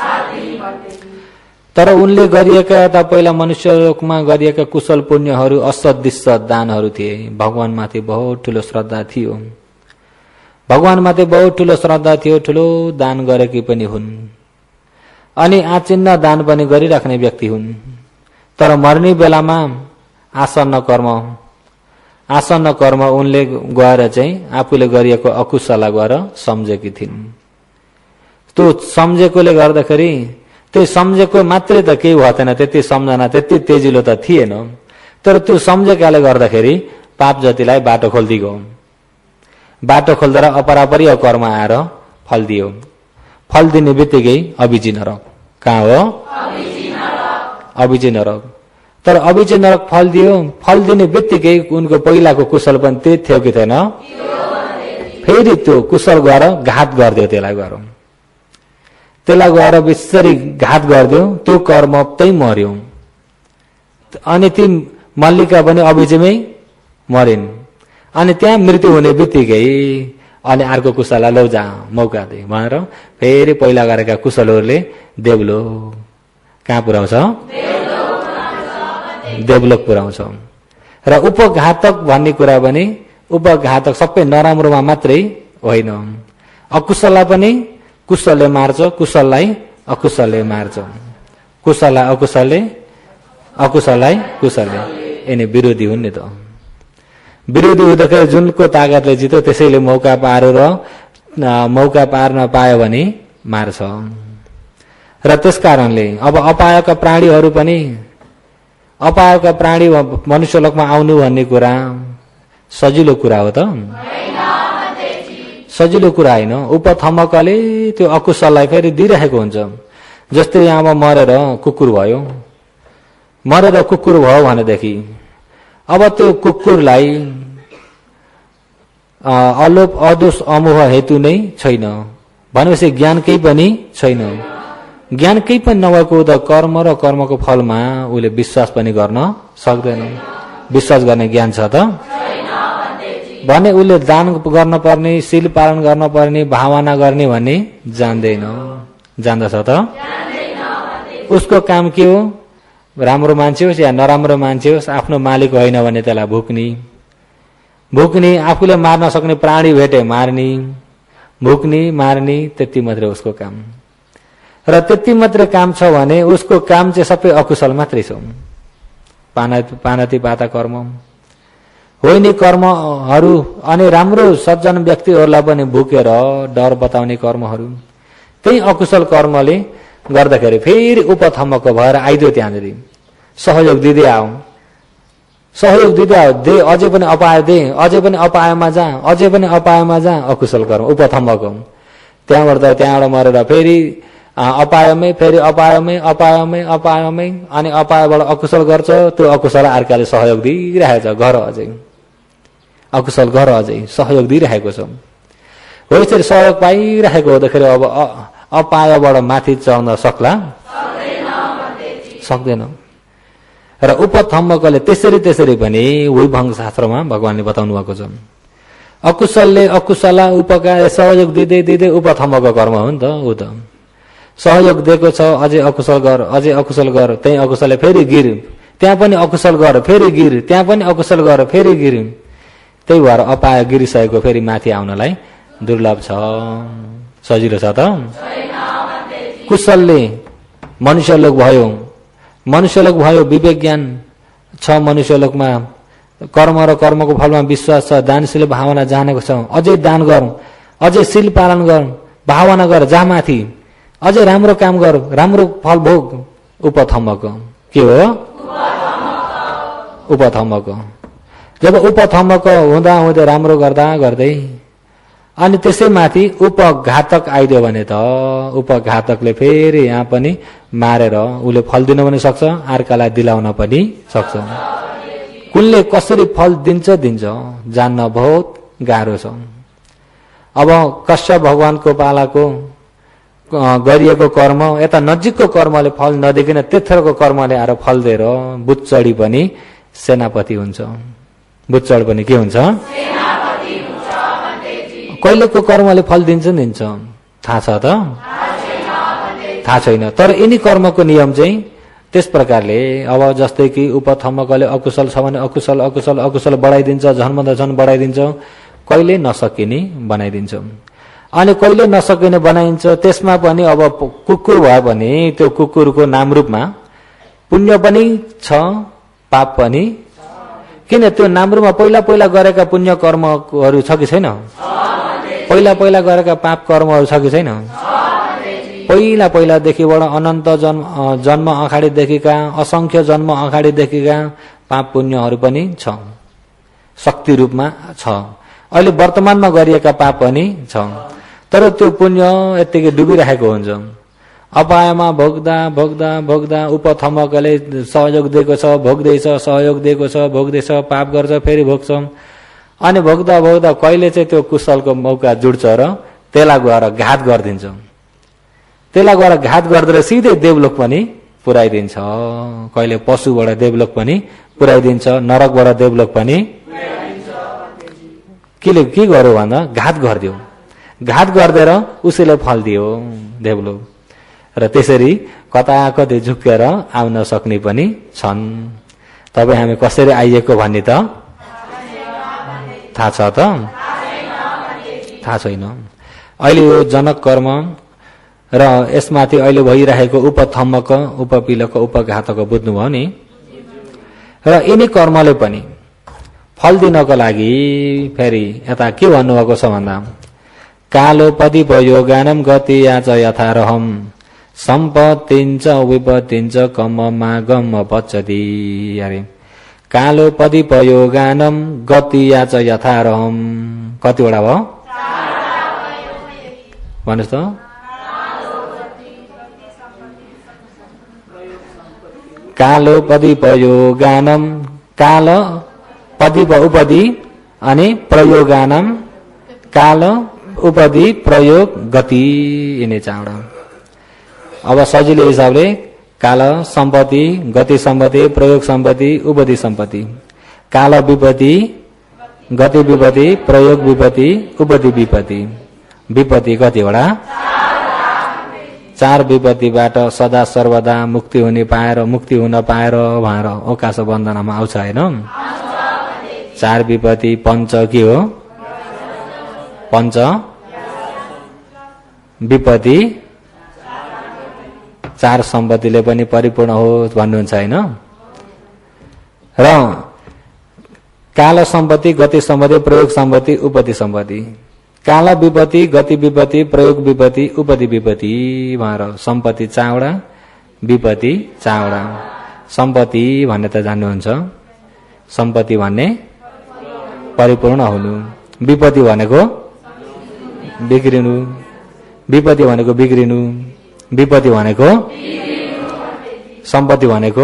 तर उनले गरिएका त पहिला मनुष्य लोकमा गरिएका कुशल पुण्यहरू असदृश्य दानहरू थिए। भगवानमाथि बहुत ठुलो श्रद्धा थियो, भगवानमाथि बहुत ठुलो श्रद्धा थियो, ठुलो दान गरेकी पनि हुन्। अनि आचिन्न दान पनि गरिराख्ने व्यक्ति हुन्। तर मर्ने बेलामा आसन्न कर्म आसन्न कर्म उनले गएर चाहिँ आफूले गरिएको अकुशललाई गएर सम्झेकी थिइन्। त्यो सम्झेकोले गर्दाखेरि त्यो सम्झेको मात्रै त केही भएन, त्यति सम्झना त्यति तेजिलो त थिएन। तर त्यो सम्झेकाले गर्दाखेरि पाप जतिलाई बाटो खोलिदियो, बाटो खोल्दा अपरापरि कर्म आएर फल दियो। फल दिने बित्तिकै अबिची नरक। कहाँ हो? अबिची नरक। तर अबिची नरक फल दियो, फल दिने बित्तिकै उनको पहिलाको कुशल पनि त्यही थियो कि थिएन? फेरि त्यो कुशल गएर घात गरिदियो, त्यसलाई गएर त्यसलाई गएर बिस्सरी घात गरिदियो, त्यो कर्म त्यही मर्यो। अनि ती मल्लिका पनि अबिचीमै मरिन्। अनि त्यहाँ मृत्यु हुने बित्तिकै अनि अर्को कुशललाई लौ जा मौका दे भनेर फेरि पहिला गरेका कुशलहरूले देवलो कहाँ पुर्याउँछ? देवलोक पुर्याउँछ। र उपघातक भन्ने कुरा पनि उपघातक सबै नराम्रोमा मात्रै होइन, अकुशललाई पनि कुशलले मार्छ, कुशललाई अकुशलले मार्छ, कुशललाई अकुशलले अकुशललाई कुशलले, यिनी विरोधी हुन् नि त। विरोधी हुँदाखेरि जुनको ताकतले जित्यो त्यसैले मौका पारेर मौका पार्न पायो भने मार्छ। र त्यसकारणले अब अपायका प्राणीहरू पनि अपायका प्राणी मनुष्यलोकमा आउनु भन्ने कुरा सजिलो कुरा हो त? सजिलो कुरा होइन। उपथमकले त्यो अकुशललाई फेरि दिइरहेको हुन्छ। जस्तै यहाँ मरेर कुकुर भयो, मरेर कुकुर भयो भनेदेखि अब त्यो कुकुरलाई अलोप अदोष अमोह हेतु नै छैन भनेपछि ज्ञान केही पनि छैन। ज्ञान केही पनि नभएको त कर्म र कर्मको फलमा उसले विश्वास पनि गर्न सक्दैन। विश्वास गर्ने ज्ञान छ त भने उसले दान गर्न पर्ने, शील पालन गर्न पर्ने, भावना गर्ने भन्ने जान्दैन। जान्दछ त? उसको काम के हो? राम्रो मान्छे होस् या नराम्रो मान्छे होस्, आफ्नो मालिक होइन भने त्यसलाई भुक्ने भुक्ने आफूले मार्न सक्ने प्राणी भेटे मार्ने, भुक्ने मार्ने, त्यति मात्रै उसको काम। र त्यति मात्रै काम छ भने उसको काम चाहिँ सबै अकुशल मात्रै छ। पाना पानति पाता कर्म होइन कर्महरू अनि राम्रो सज्जन व्यक्तिहरूलाई पनि भुकेर डर बताउने कर्महरू, त्यही अकुशल कर्मले गर्दाखेरि फेरि उपथमको भएर आइदियो त्यहाँनिर सहयोग दिँदै आऊ, सहयोग दिँदै आऊ, दे अझै पनि अपाय दे, अझै पनि अपायमा जा, अझै पनि अपायमा जा, अकुशल कर्म उपथमको। त्यहाँबाट त त्यहाँबाट मरेर फेरि अपायमै, फेरि अपायमै, अपायमै, अपायमै, अनि अपायबाट अकुशल गर्छ। त्यो अकुशल अर्काले सहयोग दिइरहेको छ, घर अझै अकुशल घर अझै सहयोग दिइरहेको छ। हो यसरी सहयोग पाइरहेको हुँदाखेरि अब अपायबाट माथि चढ्न सक्ला? सक्दैन। र उपथम्बकले त्यसरी त्यसरी पनि वैभङ्ग शास्त्रमा भगवानले बताउनु भएको छ। अकुशलले अकुशल उपकार सहयोग दिँदै दिँदै उपथम्बको कर्म हो नि त। ऊ त सहयोग दिएको छ, अझै अकुशल गर, अझै अकुशल गर, त्यही अकुशलले फेरि गिर, त्यहाँ पनि अकुशल गर, फेरि गिर, त्यहाँ पनि अकुशल गर, फेरि गिर। त्यही भएर अपाय गिरिसकेको फेरि माथि आउनलाई दुर्लभ छ। सजिलो छ त? कुशलले मनुष्यलोक भयो, मनुष्यलोक भयो, विवेक ज्ञान छ मनुष्यलोकमा, कर्म र कर्मको फलमा विश्वास छ, दानशील भावना जानेको छ, अझै दान गर, अझै शील पालन गर, भावना गर, जा माथि, अझै राम्रो काम गर, राम्रो फल भोग। उपथम्बक के हो? उपथम्बक। जब उपथम्बक हुँदा हुँदै राम्रो गर्दा गर्दै अनि त्यसै माथि उपघातक आइदियो भने त उपघातकले फेरि यहाँ पनि मारेर उसले फल दिन पनि सक्छ, अर्कालाई दिलाउन पनि सक्छ। कुनले कसरी फल दिन्छ दिन्छ जान्न बहुत गाह्रो छ। अब कश्यप भगवानको पालाको गरिएको कर्म, यता नजिकको कर्मले फल नदेखिन त्यत्थरको कर्मले आएर फल दिएर बुच्चडी पनि सेनापति हुन्छ। बुच्चड पनि के हुन्छ? कहिलेको कर्मले फल दिन्छ दिन्छ थाहा छ त? थाहा छैन। तर यिनी कर्मको नियम चाहिँ त्यस प्रकारले अब जस्तै कि उपथम्बकले अकुशल छ भने अकुशल अकुशल अकुशल बढाइदिन्छ, झन्मन्दा झन् बढाइदिन्छ, कहिले नसकिने बनाइदिन्छ। अनि कहिले नसकिने बनाइन्छ त्यसमा पनि अब कुकुर भयो भने त्यो कुकुरको नाम रूपमा पुण्य पनि छ, पाप पनि। किन त्यो नाम रूपमा पहिला पहिला गरेका पुण्य कर्महरू छ कि छैन? पहिला पहिला गरेका पाप कर्महरू छ कि छैन? पहिला पहिलादेखिबाट अनन्त जन्म जन्म अगाडिदेखिका असंख्य जन्म अगाडिदेखिका पाप पुण्यहरू पनि छ, शक्ति रूपमा छ। अहिले वर्तमानमा गरिएका पाप पनि छ। तर त्यो पुण्य यत्तिकै डुबिरहेको हुन्छ। अपायमा भोग्दा भोग्दा भोग्दा उपथम्बकले सहयोग दिएको छ, भोग्दैछ, सहयोग दिएको छ, भोग्दैछ, पाप गर्छ, फेरि भोग्छ। अनि भोग्दा भोग्दा कहिले चाहिँ त्यो कुशलको मौका जुड्छ र त्यसलाई गएर घात गरिदिन्छ। त्यसलाई गएर घात गरिदिएर सिधै देवलोक पनि पुर्याइदिन्छ। कहिले पशुबाट देवलोक पनि पुर्याइदिन्छ, नरकबाट देवलोक पनि। केले के गर्यो भन्दा घात गरिदियो, घात गरिदिएर उसैले फल दियो देवलोक। र त्यसरी कता कतै झुकेर आउन सक्ने पनि छन्। तपाईँ हामी कसरी आइएको भन्ने त थाहा छ त? थाहा छैन। अहिले यो जनक कर्म र यसमाथि अहिले भइरहेको उपथम्मक उपपिलक उपघातक बुझ्नुभयो नि। र यिनी कर्मले पनि फल दिनको लागि फेरि यता के भन्नुभएको छ भन्दा कालो पदिपयोगानम गति याच यथारहम सम्पत्तिञ्च विपत्तिञ्च कम मागम पच्यति अरे कालो पदिपयोगानम गति याच यथारहम कतिवटा भयो भन्नुहोस् त? कालो पदिपयोगानम काल पदिप उपदि अनि प्रयोगानम काल उपदि प्रयोग गति यिनी चारवटा। अब सजिलो हिसाबले काल सम्पत्ति गति सम्पत्ति प्रयोग सम्पत्ति उपदि सम्पत्ति काल विपत्ति गति विपत्ति प्रयोग विपत्ति उपदि विपत्ति विपत्ति कतिवटा? चार विपत्तिबाट सदा सर्वदा मुक्ति हुने पाएर मुक्ति हुन पाएर भनेर ओकाश बन्धनमा आउँछ होइन? चार विपत्ति पञ्च के हो? पञ्च विपत्ति चार सम्पत्तिले पनि परिपूर्ण हो भन्नुहुन्छ होइन? र काल सम्पत्ति गति सम्पत्ति प्रयोग सम्पत्ति उपति सम्पत्ति काल विपत्ति गति विपत्ति प्रयोग विपत्ति उपति विपत्ति भनेर सम्पत्ति चारवटा विपत्ति चारवटा। सम्पत्ति भन्ने त जान्नुहुन्छ? सम्पत्ति भन्ने परिपूर्ण हुनु, विपत्ति भनेको बिग्रिनु, विपत्ति भनेको बिग्रिनु, विपत्ति भनेको सम्पत्ति भनेको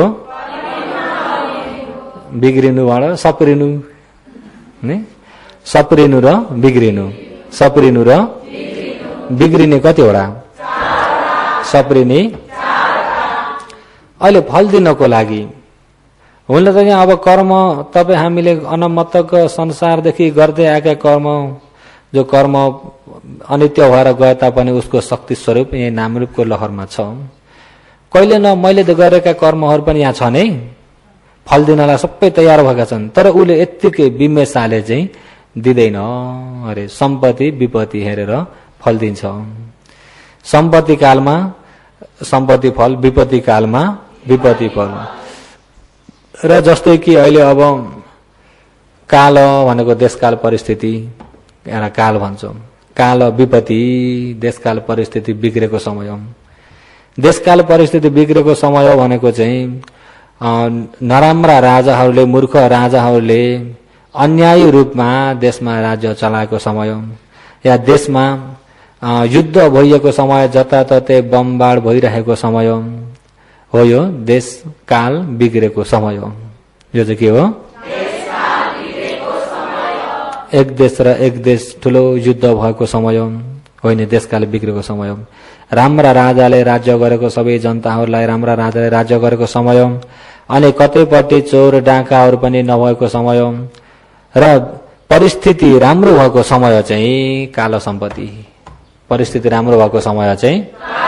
बिग्रिनुबाट सप्रिनु नि। सप्रिनु र बिग्रिनु सप्रिनु र बिग्रिने कतिवटा? सप्रिने अहिले फल दिनको लागि हुन त यहाँ अब कर्म तपाईँ हामीले अनमतक संसारदेखि गर्दै आएका कर्म जो कर्म अनित्य भएर गए तापनि उसको शक्ति स्वरूप यहाँ नामरूपको लहरमा छ। कहिले न मैले गरेका कर्महरू पनि यहाँ छन् है, फल दिनलाई सबै तयार भएका छन्, तर उसले यत्तिकै विमेषाले चाहिँ दिँदैन अरे सम्पत्ति विपत्ति हेरेर फल दिन्छ। सम्पत्ति कालमा सम्पत्ति फल, विपत्ति कालमा विपत्ति फल। र जस्तै कि अहिले अब काल भनेको देशकाल परिस्थिति एउटा काल भन्छौँ। काल विपत्ति देशकाल परिस्थिति बिग्रेको समय। देशकाल परिस्थिति बिग्रेको समय भनेको चाहिँ नराम्रा राजाहरूले मूर्ख राजाहरूले अन्यायी रूपमा देशमा राज्य चलाएको समय या देशमा युद्ध भइएको समय, जताततै बमबाड भइरहेको समय हो। यो देश काल बिग्रेको समय। यो चाहिँ के हो? एक देश र एक देश ठुलो युद्ध भएको समय होइन, देशकाल बिग्रेको समय। राम्रा राजाले राज्य गरेको, सबै जनताहरूलाई राम्रा राजाले राज्य गरेको समय अनि कतैपट्टि चोर डाकाहरू पनि नभएको समय र परिस्थिति राम्रो भएको समय चाहिँ काल सम्पत्ति। परिस्थिति राम्रो भएको समय चाहिँ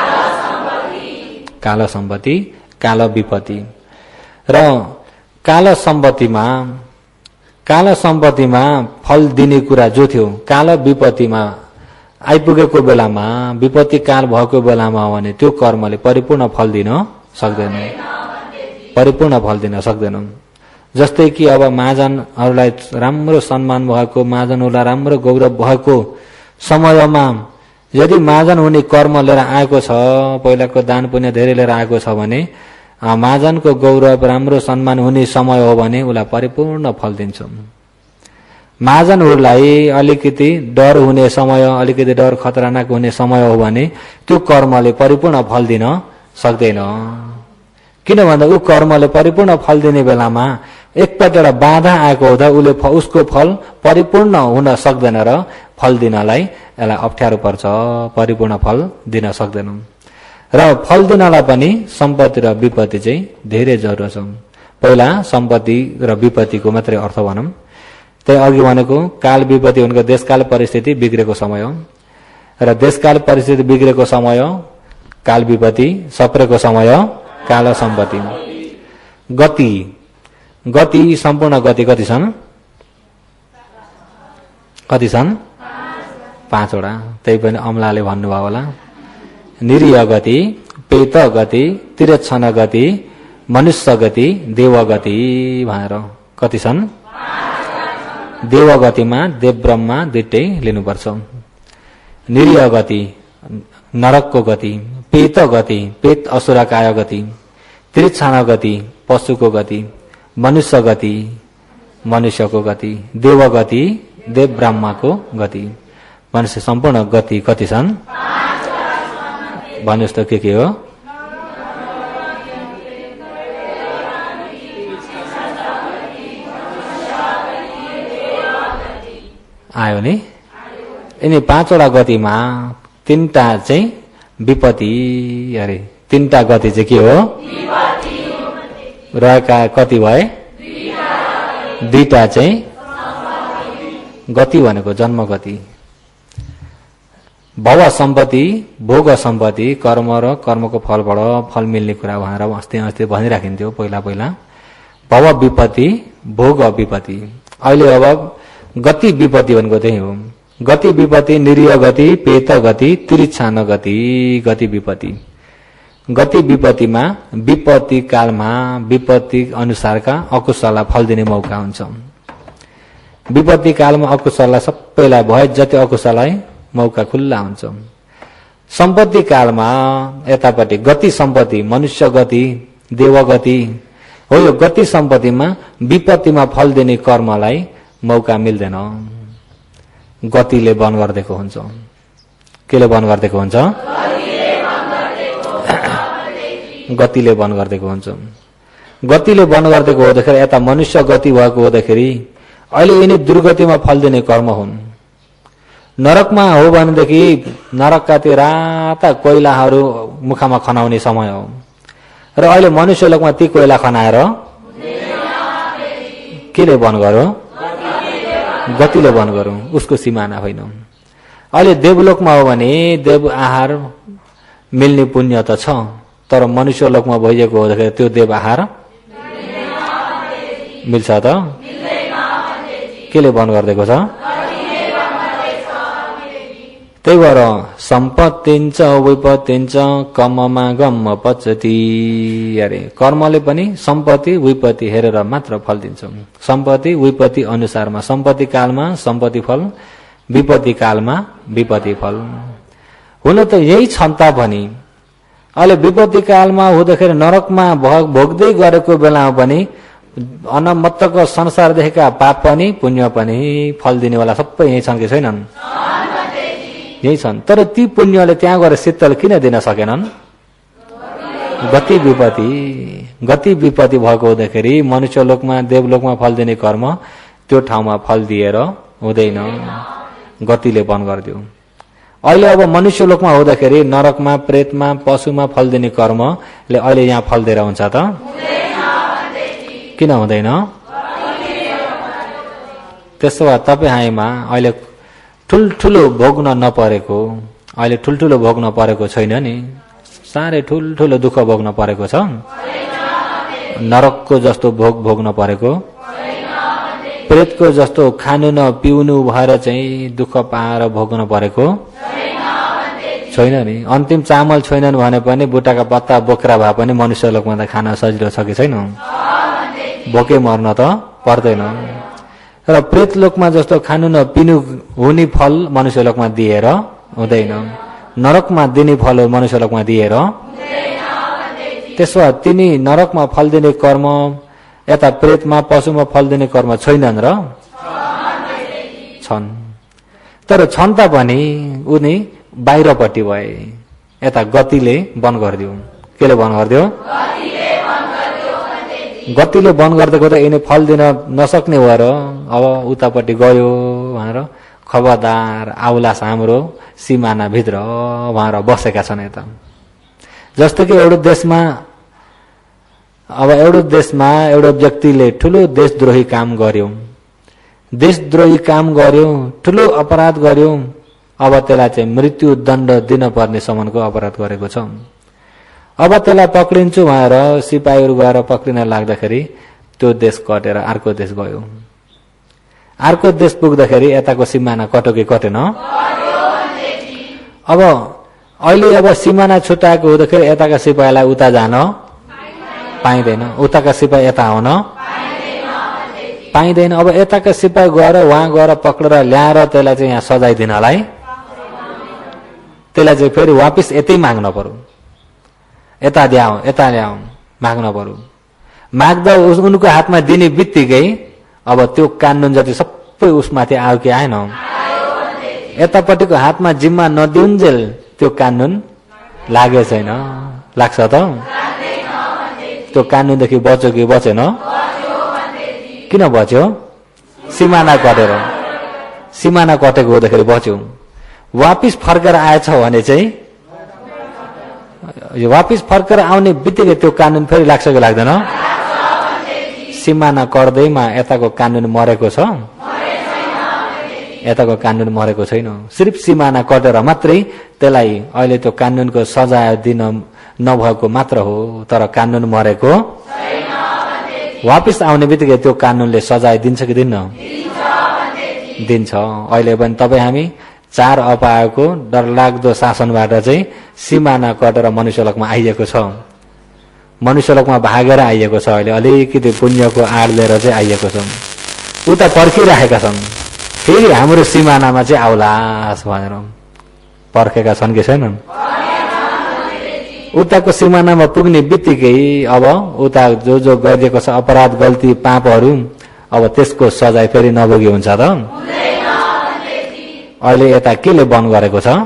काल सम्पत्ति, काल विपत्ति। र काल सम्पत्तिमा काल सम्पत्तिमा फल दिने कुरा जो थियो, काल विपत्तिमा आइपुगेको बेलामा, विपत्ति काल भएको बेलामा भने त्यो कर्मले परिपूर्ण फल दिन सक्दैन, परिपूर्ण फल दिन सक्दैन। जस्तै कि अब महाजनहरूलाई राम्रो सम्मान भएको, महाजनहरूलाई राम्रो गौरव भएको समयमा यदि महाजन हुने कर्म लिएर आएको छ, पहिलाको दान पुण्य धेरै लिएर आएको छ भने महाजनको गौरव राम्रो सम्मान हुने समय हो भने उसलाई परिपूर्ण फल दिन्छ। महाजनहरूलाई अलिकति डर हुने समय, अलिकति डर खतरनाक हुने समय हो भने त्यो कर्मले परिपूर्ण फल दिन सक्दैन। किन भन्दा ऊ कर्मले परिपूर्ण फल दिने बेलामा एकपल्ट एउटा बाधा आएको हुँदा उसले उसको फल परिपूर्ण हुन सक्दैन र फल दिनलाई यसलाई अप्ठ्यारो पर्छ, परिपूर्ण फल दिन सक्दैन। र फल दिनलाई पनि सम्पत्ति र विपत्ति चाहिँ धेरै जरुरत छ। पहिला सम्पत्ति र विपत्तिको मात्रै अर्थ भनौँ। त्यही अघि भनेको काल विपत्ति भनेको देशकाल परिस्थिति बिग्रेको समय हो र देशकाल परिस्थिति बिग्रेको समय काल विपत्ति, सप्रेको समय काल सम्पत्ति। गति गति सम्पूर्ण गति कति छन्? कति छन्? पाँचवटा। त्यही पनि अमलाले भन्नुभयो होला। निरीह गति, पेत गति, तिरक्षण गति, मनुष्य गति, देव गति भनेर कति छन्? देव गतिमा देव ब्रह्मा दुईटै लिनुपर्छ। निरीह गति नरकको गति, पेत गति पेत असुरकाय गति, तिरक्षण गति पशुको गति, मनुष्य गति मनुष्यको गति, देव गति देव ब्रह्माको गति। मनुष्य सम्पूर्ण गति कति छन्? भन्नुहोस् त के के हो? आयो नि? यिनी पाँचवटा गतिमा तीनटा चाहिँ विपत्ति अरे तीनटा गति चाहिँ के हो? रहेका कति भए? दुईटा चाहिँ गति भनेको जन्म गति। भव सम्पत्ति, भोग सम्पत्ति, कर्म र कर्मको फलबाट फल मिल्ने कुरा भनेर अस्ति अस्ति भनिराखिन्थ्यो पहिला पहिला। भव विपत्ति, भोग विपत्ति। अहिले अब गति विपत्ति भनेको त्यही हो। गति विपत्ति, निरीह गति, पेत गति, तिरक्षण गति, गति विपत्ति। गति विपत्तिमा विपत्ति कालमा विपत्ति अनुसारका अकुशललाई फल दिने मौका हुन्छ। विपत्ति कालमा अकुशललाई सबैलाई भए जति अकुशललाई मौका खुल्ला हुन्छ। सम्पत्ति कालमा यतापट्टि गति सम्पत्ति, मनुष्य गति, देव गति हो। यो गति सम्पत्तिमा विपत्तिमा फल दिने कर्मलाई मौका मिल्दैन। गतिले बन गरिदिएको हुन्छ। केले बन गरिदिएको हुन्छ? गतिले बन गरिदिएको हुन्छ। गतिले बन गरिदिएको हुँदाखेरि यता मनुष्य गति भएको हुँदाखेरि अहिले यिनी दुर्गतिमा फल दिने कर्म हुन्। नरकमा हो भनेदेखि नरकका त्यो राता कोइलाहरू मुखमा खनाउने समय हो र अहिले मनुष्य लोकमा ती कोइला खनाएर केले बन गर्यो? गतिले बन गरौँ। उसको सिमाना होइन। अहिले देवलोकमा हो भने देव आहार मिल्ने पुण्य त छ, तर मनुष्य लोकमा भइएको हुँदाखेरि त्यो देव आहार मिल्छ त? केले बन गरिदिएको छ? त्यही भएर सम्पत्तिन्छ विपत्तिन्छ कर्ममा गम्म पचति अरे कर्मले पनि सम्पत्ति विपत्ति हेरेर मात्र फल दिन्छ। सम्पत्ति विपत्ति अनुसारमा सम्पत्ति कालमा सम्पत्ति फल, विपत्ति कालमा विपत्ति फल। हुन त यही क्षमता पनि अहिले विपत्ति कालमा हुँदाखेरि नरकमा भोग्दै गरेको बेलामा पनि अनमत्तको संसारदेखिका पाप पनि पुण्य पनि फल दिनेवाला सबै यही छन् कि छैनन्? यही छन्। तर ती पुण्यले त्यहाँ गएर शीतल किन दिन सकेनन्? गति विपत्ति गति विपत्ति भएको हुँदाखेरि मनुष्य लोकमा देवलोकमा फल दिने कर्म त्यो ठाउँमा फल दिएर हुँदैन। गतिले बन गरिदियो। अहिले अब मनुष्य लोकमा हुँदाखेरि नरकमा प्रेतमा पशुमा फल दिने कर्मले अहिले यहाँ फल दिएर हुन्छ त? किन हुँदैन? त्यसो भए तपाईँ अहिले ठुल्ठुलो भोग्न नपरेको, अहिले ठुल्ठुलो भोग्न परेको छैन नि? साह्रै ठुल्ठुलो दुःख भोग्न परेको छ? नरकको जस्तो भोग भोग्न परेको, प्रेतको जस्तो खानु न पिउनु भएर चाहिँ दुःख पाएर भोग्न परेको छैन नि? अन्तिम चामल छैनन् भने पनि बुट्टाका पत्ता बोक्रा भए पनि मनुष्य लोकमा त खान सजिलो छ कि छैन? बोके मर्न त पर्दैन। र प्रेत लोकमा जस्तो खानु न पिनु हुने फल मनुष्य लोकमा दिएर हुँदैन। नरकमा दिने फल मनुष्य लोकमा दिएर त्यसो भए तिनी नरकमा फल दिने कर्म यता प्रेतमा पशुमा फल दिने कर्म छैनन् र? छन्। तर छन् त पनि उनी बाहिरपट्टि भए। यता गतिले बन गरिदियो। केले बन गरिदियो? गतिले बन गरिदिएको त यिनी फल दिन नसक्ने भएर अब उतापट्टि गयो भनेर खबरदार आउलास हाम्रो सिमानाभित्र भनेर बसेका छन् यता। जस्तो कि एउटा देशमा अब एउटा देशमा एउटा व्यक्तिले ठुलो देशद्रोही काम गर्यो, देशद्रोही काम गर्यो, ठुलो अपराध गर्यो, अब त्यसलाई चाहिँ मृत्यु दण्ड दिन पर्ने सम्मको अपराध गरेको छ। अब त्यसलाई पक्रिन्छु भनेर सिपाहीहरू गएर पक्रिन लाग्दाखेरि त्यो देश कटेर अर्को देश गयो। अर्को देश पुग्दाखेरि यताको सिमाना कट्यो कि कटेन? अब अहिले अब सिमाना छुट्याएको हुँदाखेरि यताका सिपाहीलाई उता जान पाइँदैन, उताका सिपाही यता आउन पाइँदैन। अब यताका सिपाही गएर उहाँ गएर पक्रेर ल्याएर त्यसलाई चाहिँ यहाँ सजाइदिनलाई त्यसलाई चाहिँ फेरि वापिस यतै माग्न पर्यो, यता ल्याऊ यता ल्याऊ माग्न पर्यो। माग्दा उनको हातमा दिने बित्तिकै अब त्यो कानुन जति सबै उसमाथि आयो कि आएन? यतापट्टिको हातमा जिम्मा नदिउन्जेल त्यो कानुन लागे छैन, लाग्छ त? त्यो कानुनदेखि बच्यो कि बचेन? किन बच्यो? सिमाना कटेर, सिमाना कटेको हुँदाखेरि बच्यो। वापिस फर्केर आएछ भने चाहिँ वापिस फर्केर आउने बित्तिकै त्यो कानुन फेरि लाग्छ कि लाग्दैन? सिमाना कट्दैमा यताको कानुन मरेको छ? यताको कानुन मरेको छैन। सिर्फ सिमाना कटेर मात्रै त्यसलाई अहिले त्यो कानुनको सजाय दिन नभएको मात्र हो, तर कानुन मरेको वापिस आउने बित्तिकै त्यो कानुनले सजाय दिन्छ कि दिन्न? दिन्छ। अहिले पनि तपाईँ हामी चार अपाएको डरलाग्दो शासनबाट चाहिँ सिमाना कटेर मनुष्यलोकमा आइएको छ, मनुष्यलोकमा भागेर आइएको छ। अहिले अलिकति पुण्यको आड लिएर चाहिँ आइएको छ, उता पर्खिराखेका छन् फेरि हाम्रो सिमानामा चाहिँ आउलास भनेर। पर्खेका छन् कि छैनन्? उताको सिमानामा पुग्ने बित्तिकै अब उता जो जो गरिएको छ अपराध गल्ती पापहरू अब त्यसको सजाय फेरि नभोगी हुन्छ त? अहिले यता केले बन्द गरेको छ?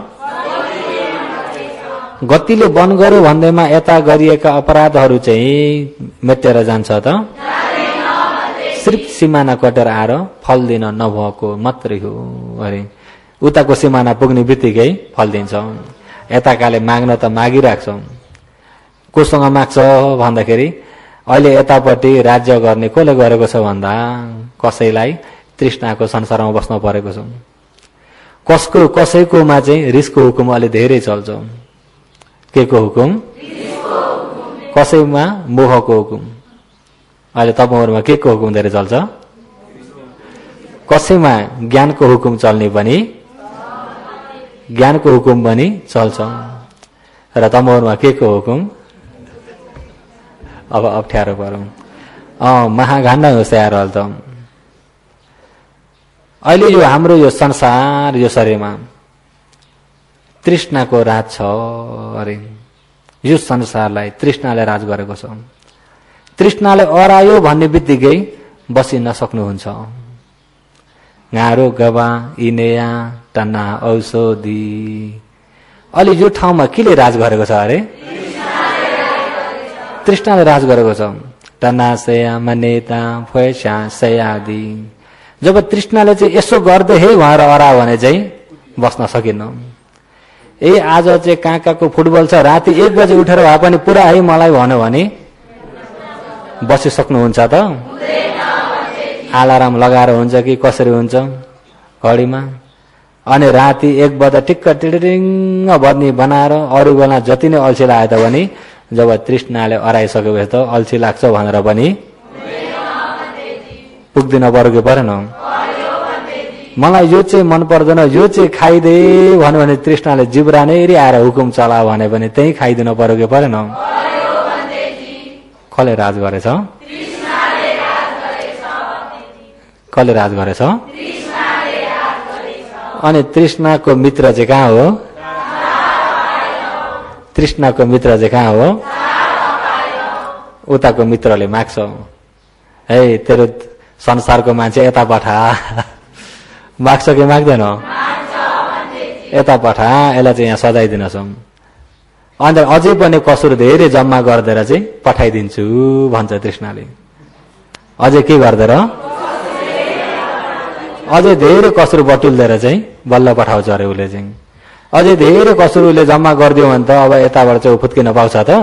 गतिले बन्द गर्यो भन्दैमा यता गरिएका अपराधहरू चाहिँ मेटेर जान्छ त? सिर्फ सिमाना कटेर आएर फल दिन नभएको मात्रै हो। अरे उताको सिमाना पुग्ने बित्तिकै फल दिन्छ। यताकाले माग्न त मागिरहेको छ, कोसँग माग्छ भन्दाखेरि अहिले यतापट्टि राज्य गर्ने कसले गरेको छ भन्दा कसैलाई तृष्णाको संसारमा बस्न परेको छ। कसको कसैकोमा चाहिँ रिसको हुकुम अलि धेरै चल्छ। के को हुकुम? कसैमा मोहको हुकुम। अहिले तपाईँहरूमा के को हुकुम धेरै चल्छ? कसैमा ज्ञानको हुकुम चल्ने पनि ज्ञानको हुकुम पनि चल्छ। र तपाईँहरूमा के को हुकुम? अब अप्ठ्यारो परौँ अँ महागान्डा होस् यार। त अहिले यो हाम्रो यो संसार यो शरीरमा तृष्णाको राज छ। अरे यो संसारलाई तृष्णाले राज गरेको छ। तृष्णाले अरायो भन्ने बित्तिकै बसि नसक्नुहुन्छ। गाह्रो गवा इनेया टन्ना औषधि। अलि यो ठाउँमा केले राज गरेको छ? अरे तृष्णाले राज गरेको छ। टन्ना सया मनेता फैसा सयादि। जब तृष्णाले चाहिँ यसो गर्दै हे भनेर अरा भने चाहिँ बस्न सकिन्न। ए आज चाहिँ कहाँ कहाँको फुटबल छ, राति एक बजे उठेर भए पनि पुरा है मलाई भन्यो भने बसिसक्नुहुन्छ त? अलार्म लगाएर हुन्छ कि कसरी हुन्छ घडीमा? अनि राति एक बजे टिक्क टिडिङ बज्ने बनाएर अरू बेला जति नै अल्छी लागे तापनि जब तृष्णाले अराइसकेपछि त अल्छी लाग्छ भनेर पनि पुग्दिन पर्यो कि परेन? मलाई यो चाहिँ मन पर्दैन, यो चाहिँ खाइदे भन्यो भने तृष्णाले जिब्रा नै आएर हुकुम चला भने पनि त्यही खाइदिन पर्यो कि परेन? कसले राज गरेछ? कसले राज गरेछ? अनि तृष्णाको मित्र चाहिँ कहाँ हो? तृष्णाको मित्र चाहिँ कहाँ हो? उताको मित्रले माग्छ, हे तेरो संसारको मान्छे यता पठा। माग्छ कि माग्दैन? यता पठा, यसलाई चाहिँ यहाँ सजाइदिनुहोस्। अन्त अझै पनि कसुर धेरै जम्मा गरिदिएर चाहिँ पठाइदिन्छु भन्छ तृष्णाले। अझै के गर्देर? अझै धेरै कसुर बटुल्देर चाहिँ बल्ल पठाउँछ अरे उसले चाहिँ। अझै धेरै कसुर उसले जम्मा गरिदियो भने त अब यताबाट चाहिँ फुत्किन पाउँछ त?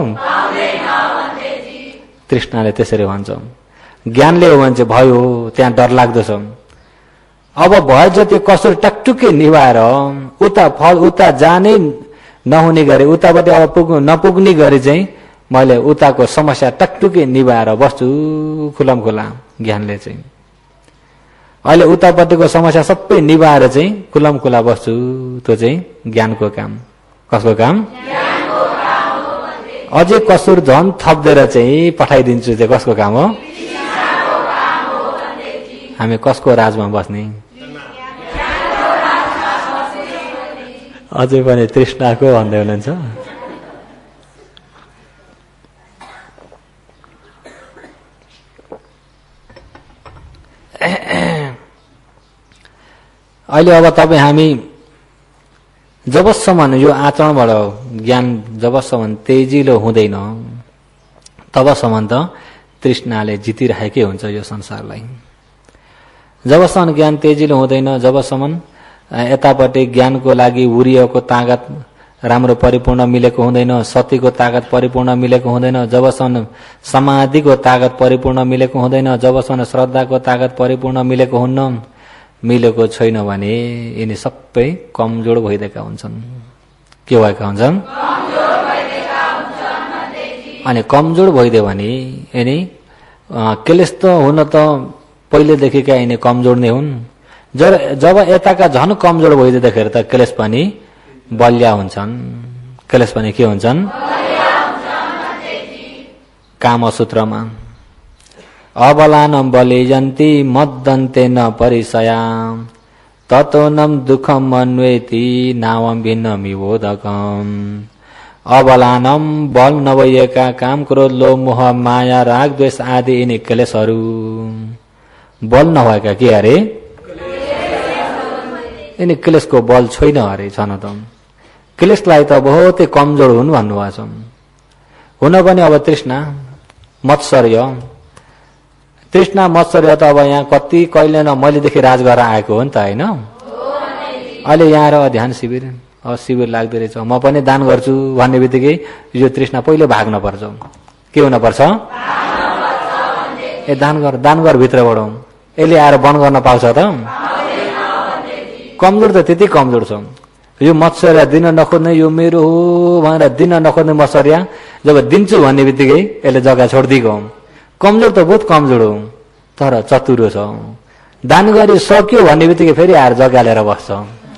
तृष्णाले त्यसरी भन्छ। ज्ञानले हो भने चाहिँ भयो, त्यहाँ डर लाग्दो छ। अब भयो जति कसुर टकटुकै निभाएर उता फल उता जानै नहुने गरे, उतापट्टि अब पुग्नु नपुग्ने गरी चाहिँ मैले उताको समस्या टकटुकी निभाएर बस्छु खुलम खुला ज्ञानले चाहिँ। अहिले उतापट्टिको समस्या सबै निभाएर चाहिँ खुलम खुला बस्छु, त्यो चाहिँ ज्ञानको काम। कसको काम? ज्ञानको काम हो। अझै कसुर झन थप्देर चाहिँ पठाइदिन्छु चाहिँ कसको काम हो? तृष्णाको काम हो। हामी कसको राजमा बस्ने? अझै पनि तृष्णाको भन्दै हुनुहुन्छ। अहिले अब तपाईँ हामी जबसम्म यो आचरणबाट ज्ञान जबसम्म तेजिलो हुँदैन तबसम्म त तृष्णाले जितिरहेकै हुन्छ यो संसारलाई। जबसम्म ज्ञान तेजिलो हुँदैन, जबसम्म यतापट्टि ज्ञानको लागि उरियको तागत राम्रो परिपूर्ण मिलेको हुँदैन, सतीको तागत परिपूर्ण मिलेको हुँदैन, जबसम्म समाधिको तागत परिपूर्ण मिलेको हुँदैन, जबसम्म श्रद्धाको तागत परिपूर्ण मिलेको हुन्न, मिलेको छैन भने यिनी सबै कमजोर भइदिएका हुन्छन्। के भएका हुन्छन्? अनि कमजोर भइदियो भने यिनी क्लेश त हुन त पहिलेदेखिका यिनी कमजोर नै हुन्। जब यताका झन कमजोर भइदिँदाखेरि त क्लेश पनि बलिया हुन्छन्। क्लेश पनि के हुन्छन्? कामसूत्रमा अबलानम बलिजन्ति मद्दन्तेन परिसया ततोनम दुःखम अन्वेति नावम भिन्नम विबोधकम। अबलानम बल नभएका काम, क्रोध, लोभ, मोह, माया, राग, द्वेष आदि यिनी क्लेशहरू। बल नभएका के अरे? यिनी क्लेशको बल छैन अरे। छन त क्लेशलाई त बहुतै कमजोर हुनु भन्नुभएको छ। हुन पनि अब तृष्णा मत्सर्य तृष्णा मत्सर्य त अब यहाँ कति कहिले न मैलेदेखि राज गरेर आएको हो नि त, होइन? अहिले यहाँ र ध्यान शिविर अब शिविर लाग्दो रहेछ, म पनि दान गर्छु भन्ने बित्तिकै यो तृष्णा पहिले भाग्न पर्छ। के हुन पर्छ? ए दान गर दान गर भित्रबाट यसले आएर बन्द गर्न पाउँछ त? कमजोर त त्यति कमजोर छ। यो मत्सर्य दिन नखोज्ने, यो मेरो हो भनेर दिन नखोज्ने मत्सर्य जब दिन्छु भन्ने बित्तिकै यसले जग्गा छोडिदिएको। कमजोर त बहुत कमजोर हो, तर चतुरो छ। दान गरी सक्यो भन्ने बित्तिकै फेरि आएर जग्गा लिएर बस्छ।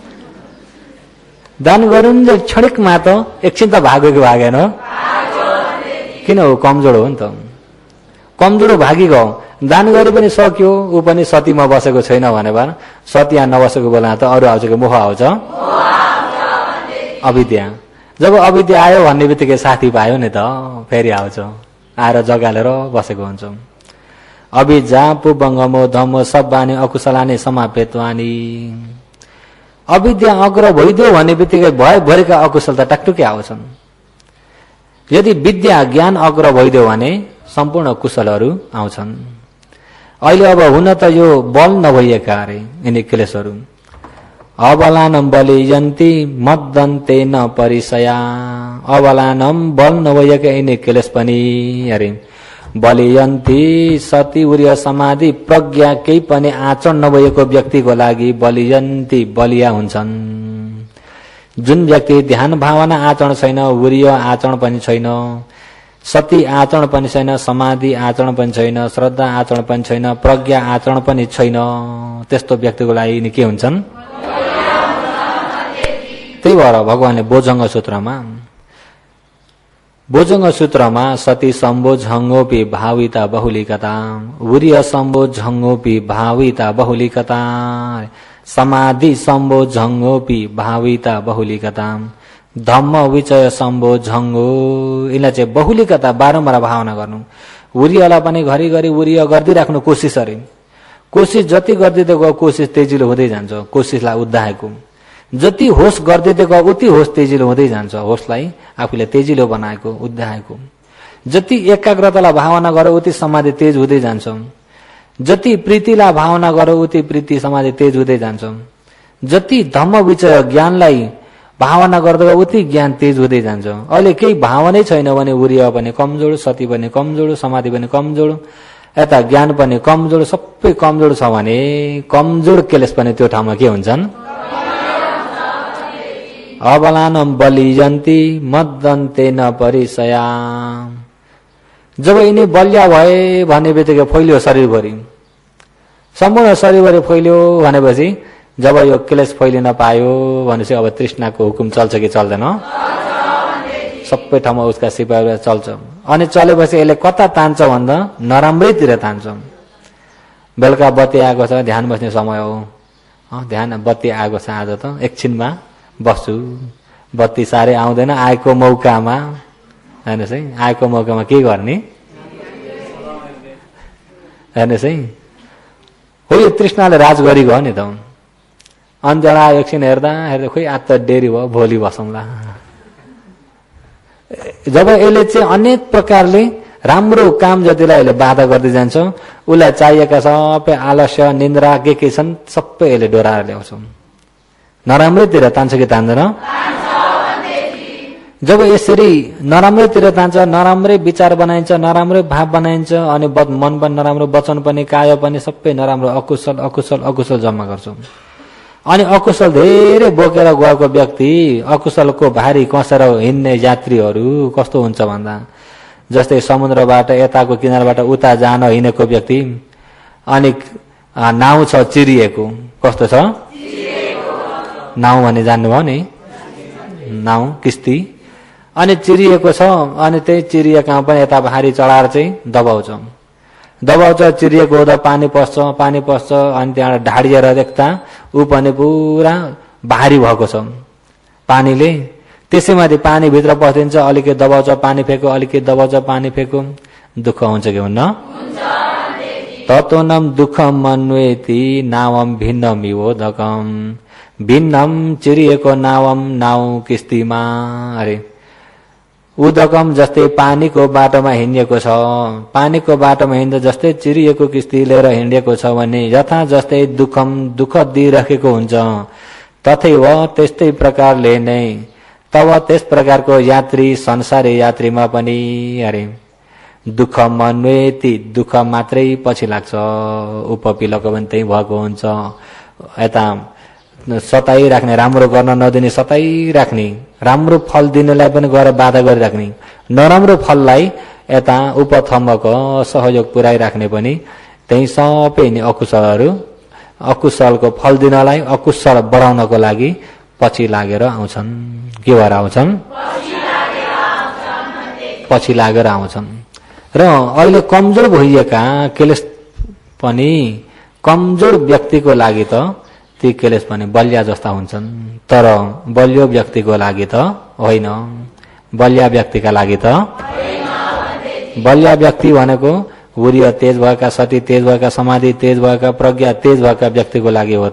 दान गरुन् क्षणिकमा त एकछिन त भागेको भागेन, किन हो? कमजोर हो नि त। कमजोर भागी गयो। दान गरे पनि सक्यो, ऊ पनि सतीमा बसेको छैन भने भएर सती यहाँ नबसेको बेला त अरू आउँछ कि मोह आउँछ? अविद्या। जब अविद्या आयो भन्ने बित्तिकै साथी पायो नि त फेरि आउँछ, आएर जग्गा लिएर बसेको हुन्छ। अविद्या पुबङ्गमो धमो सब्बानी अकुशलानी समापेत्वानी। अविद्या अग्र भइदियो भन्ने बित्तिकै भयभरिका अकुशल त टकटुकै आउँछन्। यदि विद्या ज्ञान अग्र भइदियो भने सम्पूर्ण कुशलहरू आउँछन्। अहिले अब हुन त यो बल नभइएका अरे यिनी क्लेशहरू। अबलानम बलिजन्ति मद्दन्तेन परिसया। अबलानम बल नभइएका यिनी क्लेश पनि अरे बलिजन्ति सती उर्य समाधि प्रज्ञा केही पनि आचरण नभएको व्यक्तिको लागि बलिजन्ति बलिया हुन्छन्। जुन व्यक्ति ध्यान भावना आचरण छैन, उर्य आचरण पनि छैन, सती आचरण पनि छैन, समाधि आचरण पनि छैन, श्रद्धा आचरण पनि छैन, प्रज्ञा आचरण पनि छैन, त्यस्तो व्यक्तिको लागि यिनी के हुन्छन्? त्यही भएर भगवानले बोजङ्ग सूत्रमा बोजङ्ग सूत्रमा सती सम्बो झङ्गोपि भाविता बहुलिकता, उर्य सम्बो झङ्गोपि भाविता बहुलिकता, समाधि सम्बो झङ्गोपि भाविता बहुलिकता, धम्म विचय सम्बो झङ्गो। यसलाई चाहिँ बहुलिकता बारम्बार भावना गर्नु। उर्यलाई पनि घरिघरि उर्य गरिदिइराख्नु कोसिस अरे। कोसिस जति गरिदिँदै गयो कोसिस तेजिलो हुँदै जान्छ। कोसिसलाई उद्धाएको जति होस गरिदिँदै गयो उति होस तेजिलो हुँदै जान्छ। होसलाई आफूले तेजिलो बनाएको उद्धाएको। जति एकाग्रतालाई भावना गर्यो उति समाधि तेज हुँदै जान्छ। जति प्रीतिलाई भावना गर्यो उति प्रीति समाधि तेज हुँदै जान्छ। जति धम्म विचय ज्ञानलाई भावना गर्दा उति ज्ञान तेज हुँदै जान्छ। अहिले केही भावनै छैन भने उर्य पनि कमजोर, सती पनि कमजोर, समाधि पनि कमजोर, यता ज्ञान पनि कमजोर, सबै कमजोर छ भने कमजोर क्लेश पनि त्यो ठाउँमा के हुन्छन्? अबलानम बलियन्ती मद्दन्ते न परिसया। जब यिनी बलिया भए भन्ने बित्तिकै फैलियो शरीरभरि, सम्पूर्ण शरीरभरि फैलियो भनेपछि जब यो क्लेश फैलिन पायो भनेपछि अब तृष्णाको हुकुम चल्छ कि चल्दैन? सबै ठाउँमा उसका सिपाहीहरू चल्छ। अनि चलेपछि यसले कता तान्छ भन्दा नराम्रैतिर तान्छ। बेलुका बत्ती आएको छ, ध्यान बस्ने समय हो, ध्यान बत्ती आएको छ, आज त एकछिनमा बस्छु, बत्ती साह्रै आउँदैन, आएको मौकामा हेर्नुहोस् है, आएको मौकामा के गर्ने हेर्नुहोस् है। हो यो तृष्णाले राज गरिगयो नि त। अन्जना एकछिन हेर्दा हेर्दा खोइ आज त डेरी भयो, भोलि बसौँला। जब यसले चाहिँ अनेक प्रकारले राम्रो काम जतिलाई यसले बाधा गर्दै जान्छ, उसलाई चाहिएका सबै आलस्य निन्द्रा के के छन् सबै यसले डोराएर ल्याउँछ। नराम्रैतिर तान्छ कि तान्दैन? जब यसरी नराम्रैतिर तान्छ, नराम्रै विचार बनाइन्छ, नराम्रै भाव बनाइन्छ, अनि मन पनि नराम्रो, वचन पनि, काया पनि सबै नराम्रो, अकुशल अकुशल अकुशल जम्मा गर्छ। अनि अकुशल धेरै बोकेर गएको व्यक्ति, अकुशलको भारी कसेर हिँड्ने यात्रीहरू कस्तो हुन्छ भन्दा, जस्तै समुद्रबाट यताको किनारबाट उता जान हिँडेको व्यक्ति, अनि नाउ छ चिरिएको, कस्तो छ नाउ भने जान्नुभयो नि, नाउ किस्ती, अनि चिरिएको छ, अनि त्यही चिरिएकामा पनि यता भारी चढाएर चाहिँ दबाउँछ दबाउँछ चिरिएको हुँदा पानी पस्छ, पानी पस्छ, अनि त्यहाँ ढाडिएर देख्दा ऊ पनि पुरा भारी भएको छ पानीले। त्यसैमाथि पानी भित्र पसिन्छ, अलिकति दबाउँछ पानी फेको, अलिकति दबाउँछ पानी फेको, दुःख हुन्छ कि हुन्न? ततोनम दुःखम मन्वेति नावम भिन्नम योधकम, भिन्नम चिरिएको नावम नाउ किस्तीमा। अरे उदकम जस्तै पानीको बाटोमा हिँडेको छ, पानीको बाटोमा हिँड्दा जस्तै चिरिएको किस्ती लिएर हिँडेको छ भने यथा जस्तै दुःखम दुःख दिइराखेको हुन्छ, तथैव त्यस्तै प्रकारले नै तब त्यस प्रकारको यात्री संसारी यात्रीमा पनि अरे दुःख मन्वेति दुःख मात्रै पछि लाग्छ। उपपिलको पनि त्यही भएको हुन्छ। यता सताइराख्ने, राम्रो गर्न नदिने सताइराख्ने, राम्रो फल दिनेलाई पनि गएर बाधा गरिराख्ने, नराम्रो फललाई यता उपथम्बको सहयोग पुर्याइराख्ने पनि त्यही सबै नि अकुशलहरू अकुशलको फल दिनलाई, अकुशल बढाउनको लागि पछि लागेर आउँछन्। के भएर आउँछन्? पछि लागेर आउँछन्। र अहिले कमजोर भइएका क्लेश पनि कमजोर व्यक्तिको लागि त ती क्लेश पनि बलिया जस्ता हुन्छन्, तर बलियो व्यक्तिको लागि त होइन। बलिया व्यक्तिका लागि त बलिया व्यक्ति भनेको वीर्य तेज भएका, सती तेज भएका, समाधि तेज भएका, प्रज्ञा तेज भएका व्यक्तिको लागि हो त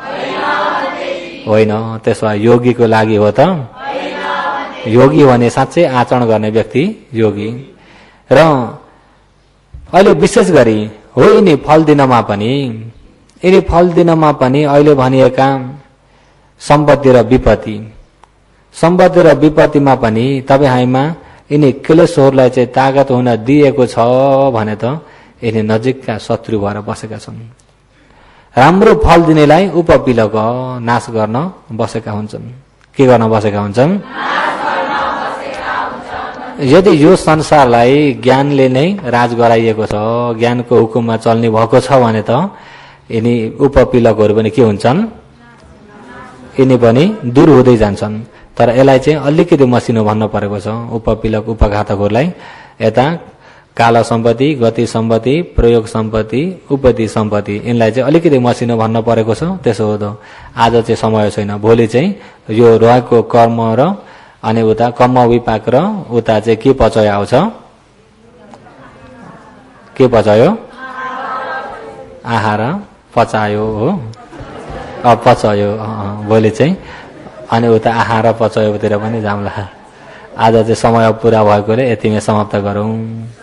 होइन। त्यसो भए योगीको लागि हो त? योगी भने साँच्चै आचरण गर्ने व्यक्ति योगी। र अहिले विशेष गरी हो यिनी फल दिनमा पनि यिनी फल दिनमा पनि अहिले भनिएका सम्पत्ति र विपत्ति सम्पत्ति र विपत्तिमा पनि तपाईँ हामीमा यिनी क्लेशहरूलाई चाहिँ तागत हुन दिएको छ भने त यिनी नजिकका शत्रु भएर बसेका छन्। राम्रो फल दिनेलाई उपपिलक नाश गर्न बसेका हुन्छन्। के गर्न बसेका हुन्छन्? यदि यो संसारलाई ज्ञानले नै राज गराइएको छ, ज्ञानको हुकुममा चल्ने भएको छ भने त यिनी उपपिलकहरू पनि के हुन्छन्? यिनी पनि दूर हुँदै जान्छन्। तर यसलाई चाहिँ अलिकति मसिनो भन्नु परेको छ उपपिलक उपघातकहरूलाई। यता काल सम्पत्ति, गति सम्पत्ति, प्रयोग सम्पत्ति, उपति सम्पत्ति, यिनलाई चाहिँ अलिकति मसिनो भन्न परेको छ। त्यसो हो त आज चाहिँ समय छैन, भोलि चाहिँ यो रहेको कर्म र अनि उता कर्म विपाक र उता चाहिँ के पचय आउँछ? के पचायो? आहार पचायो हो, पचायो भोलि चाहिँ अनि उता आहार पचायोतिर पनि जाउँला। आज चाहिँ समय पुरा भएकोले यतिमै समाप्त गरौँ।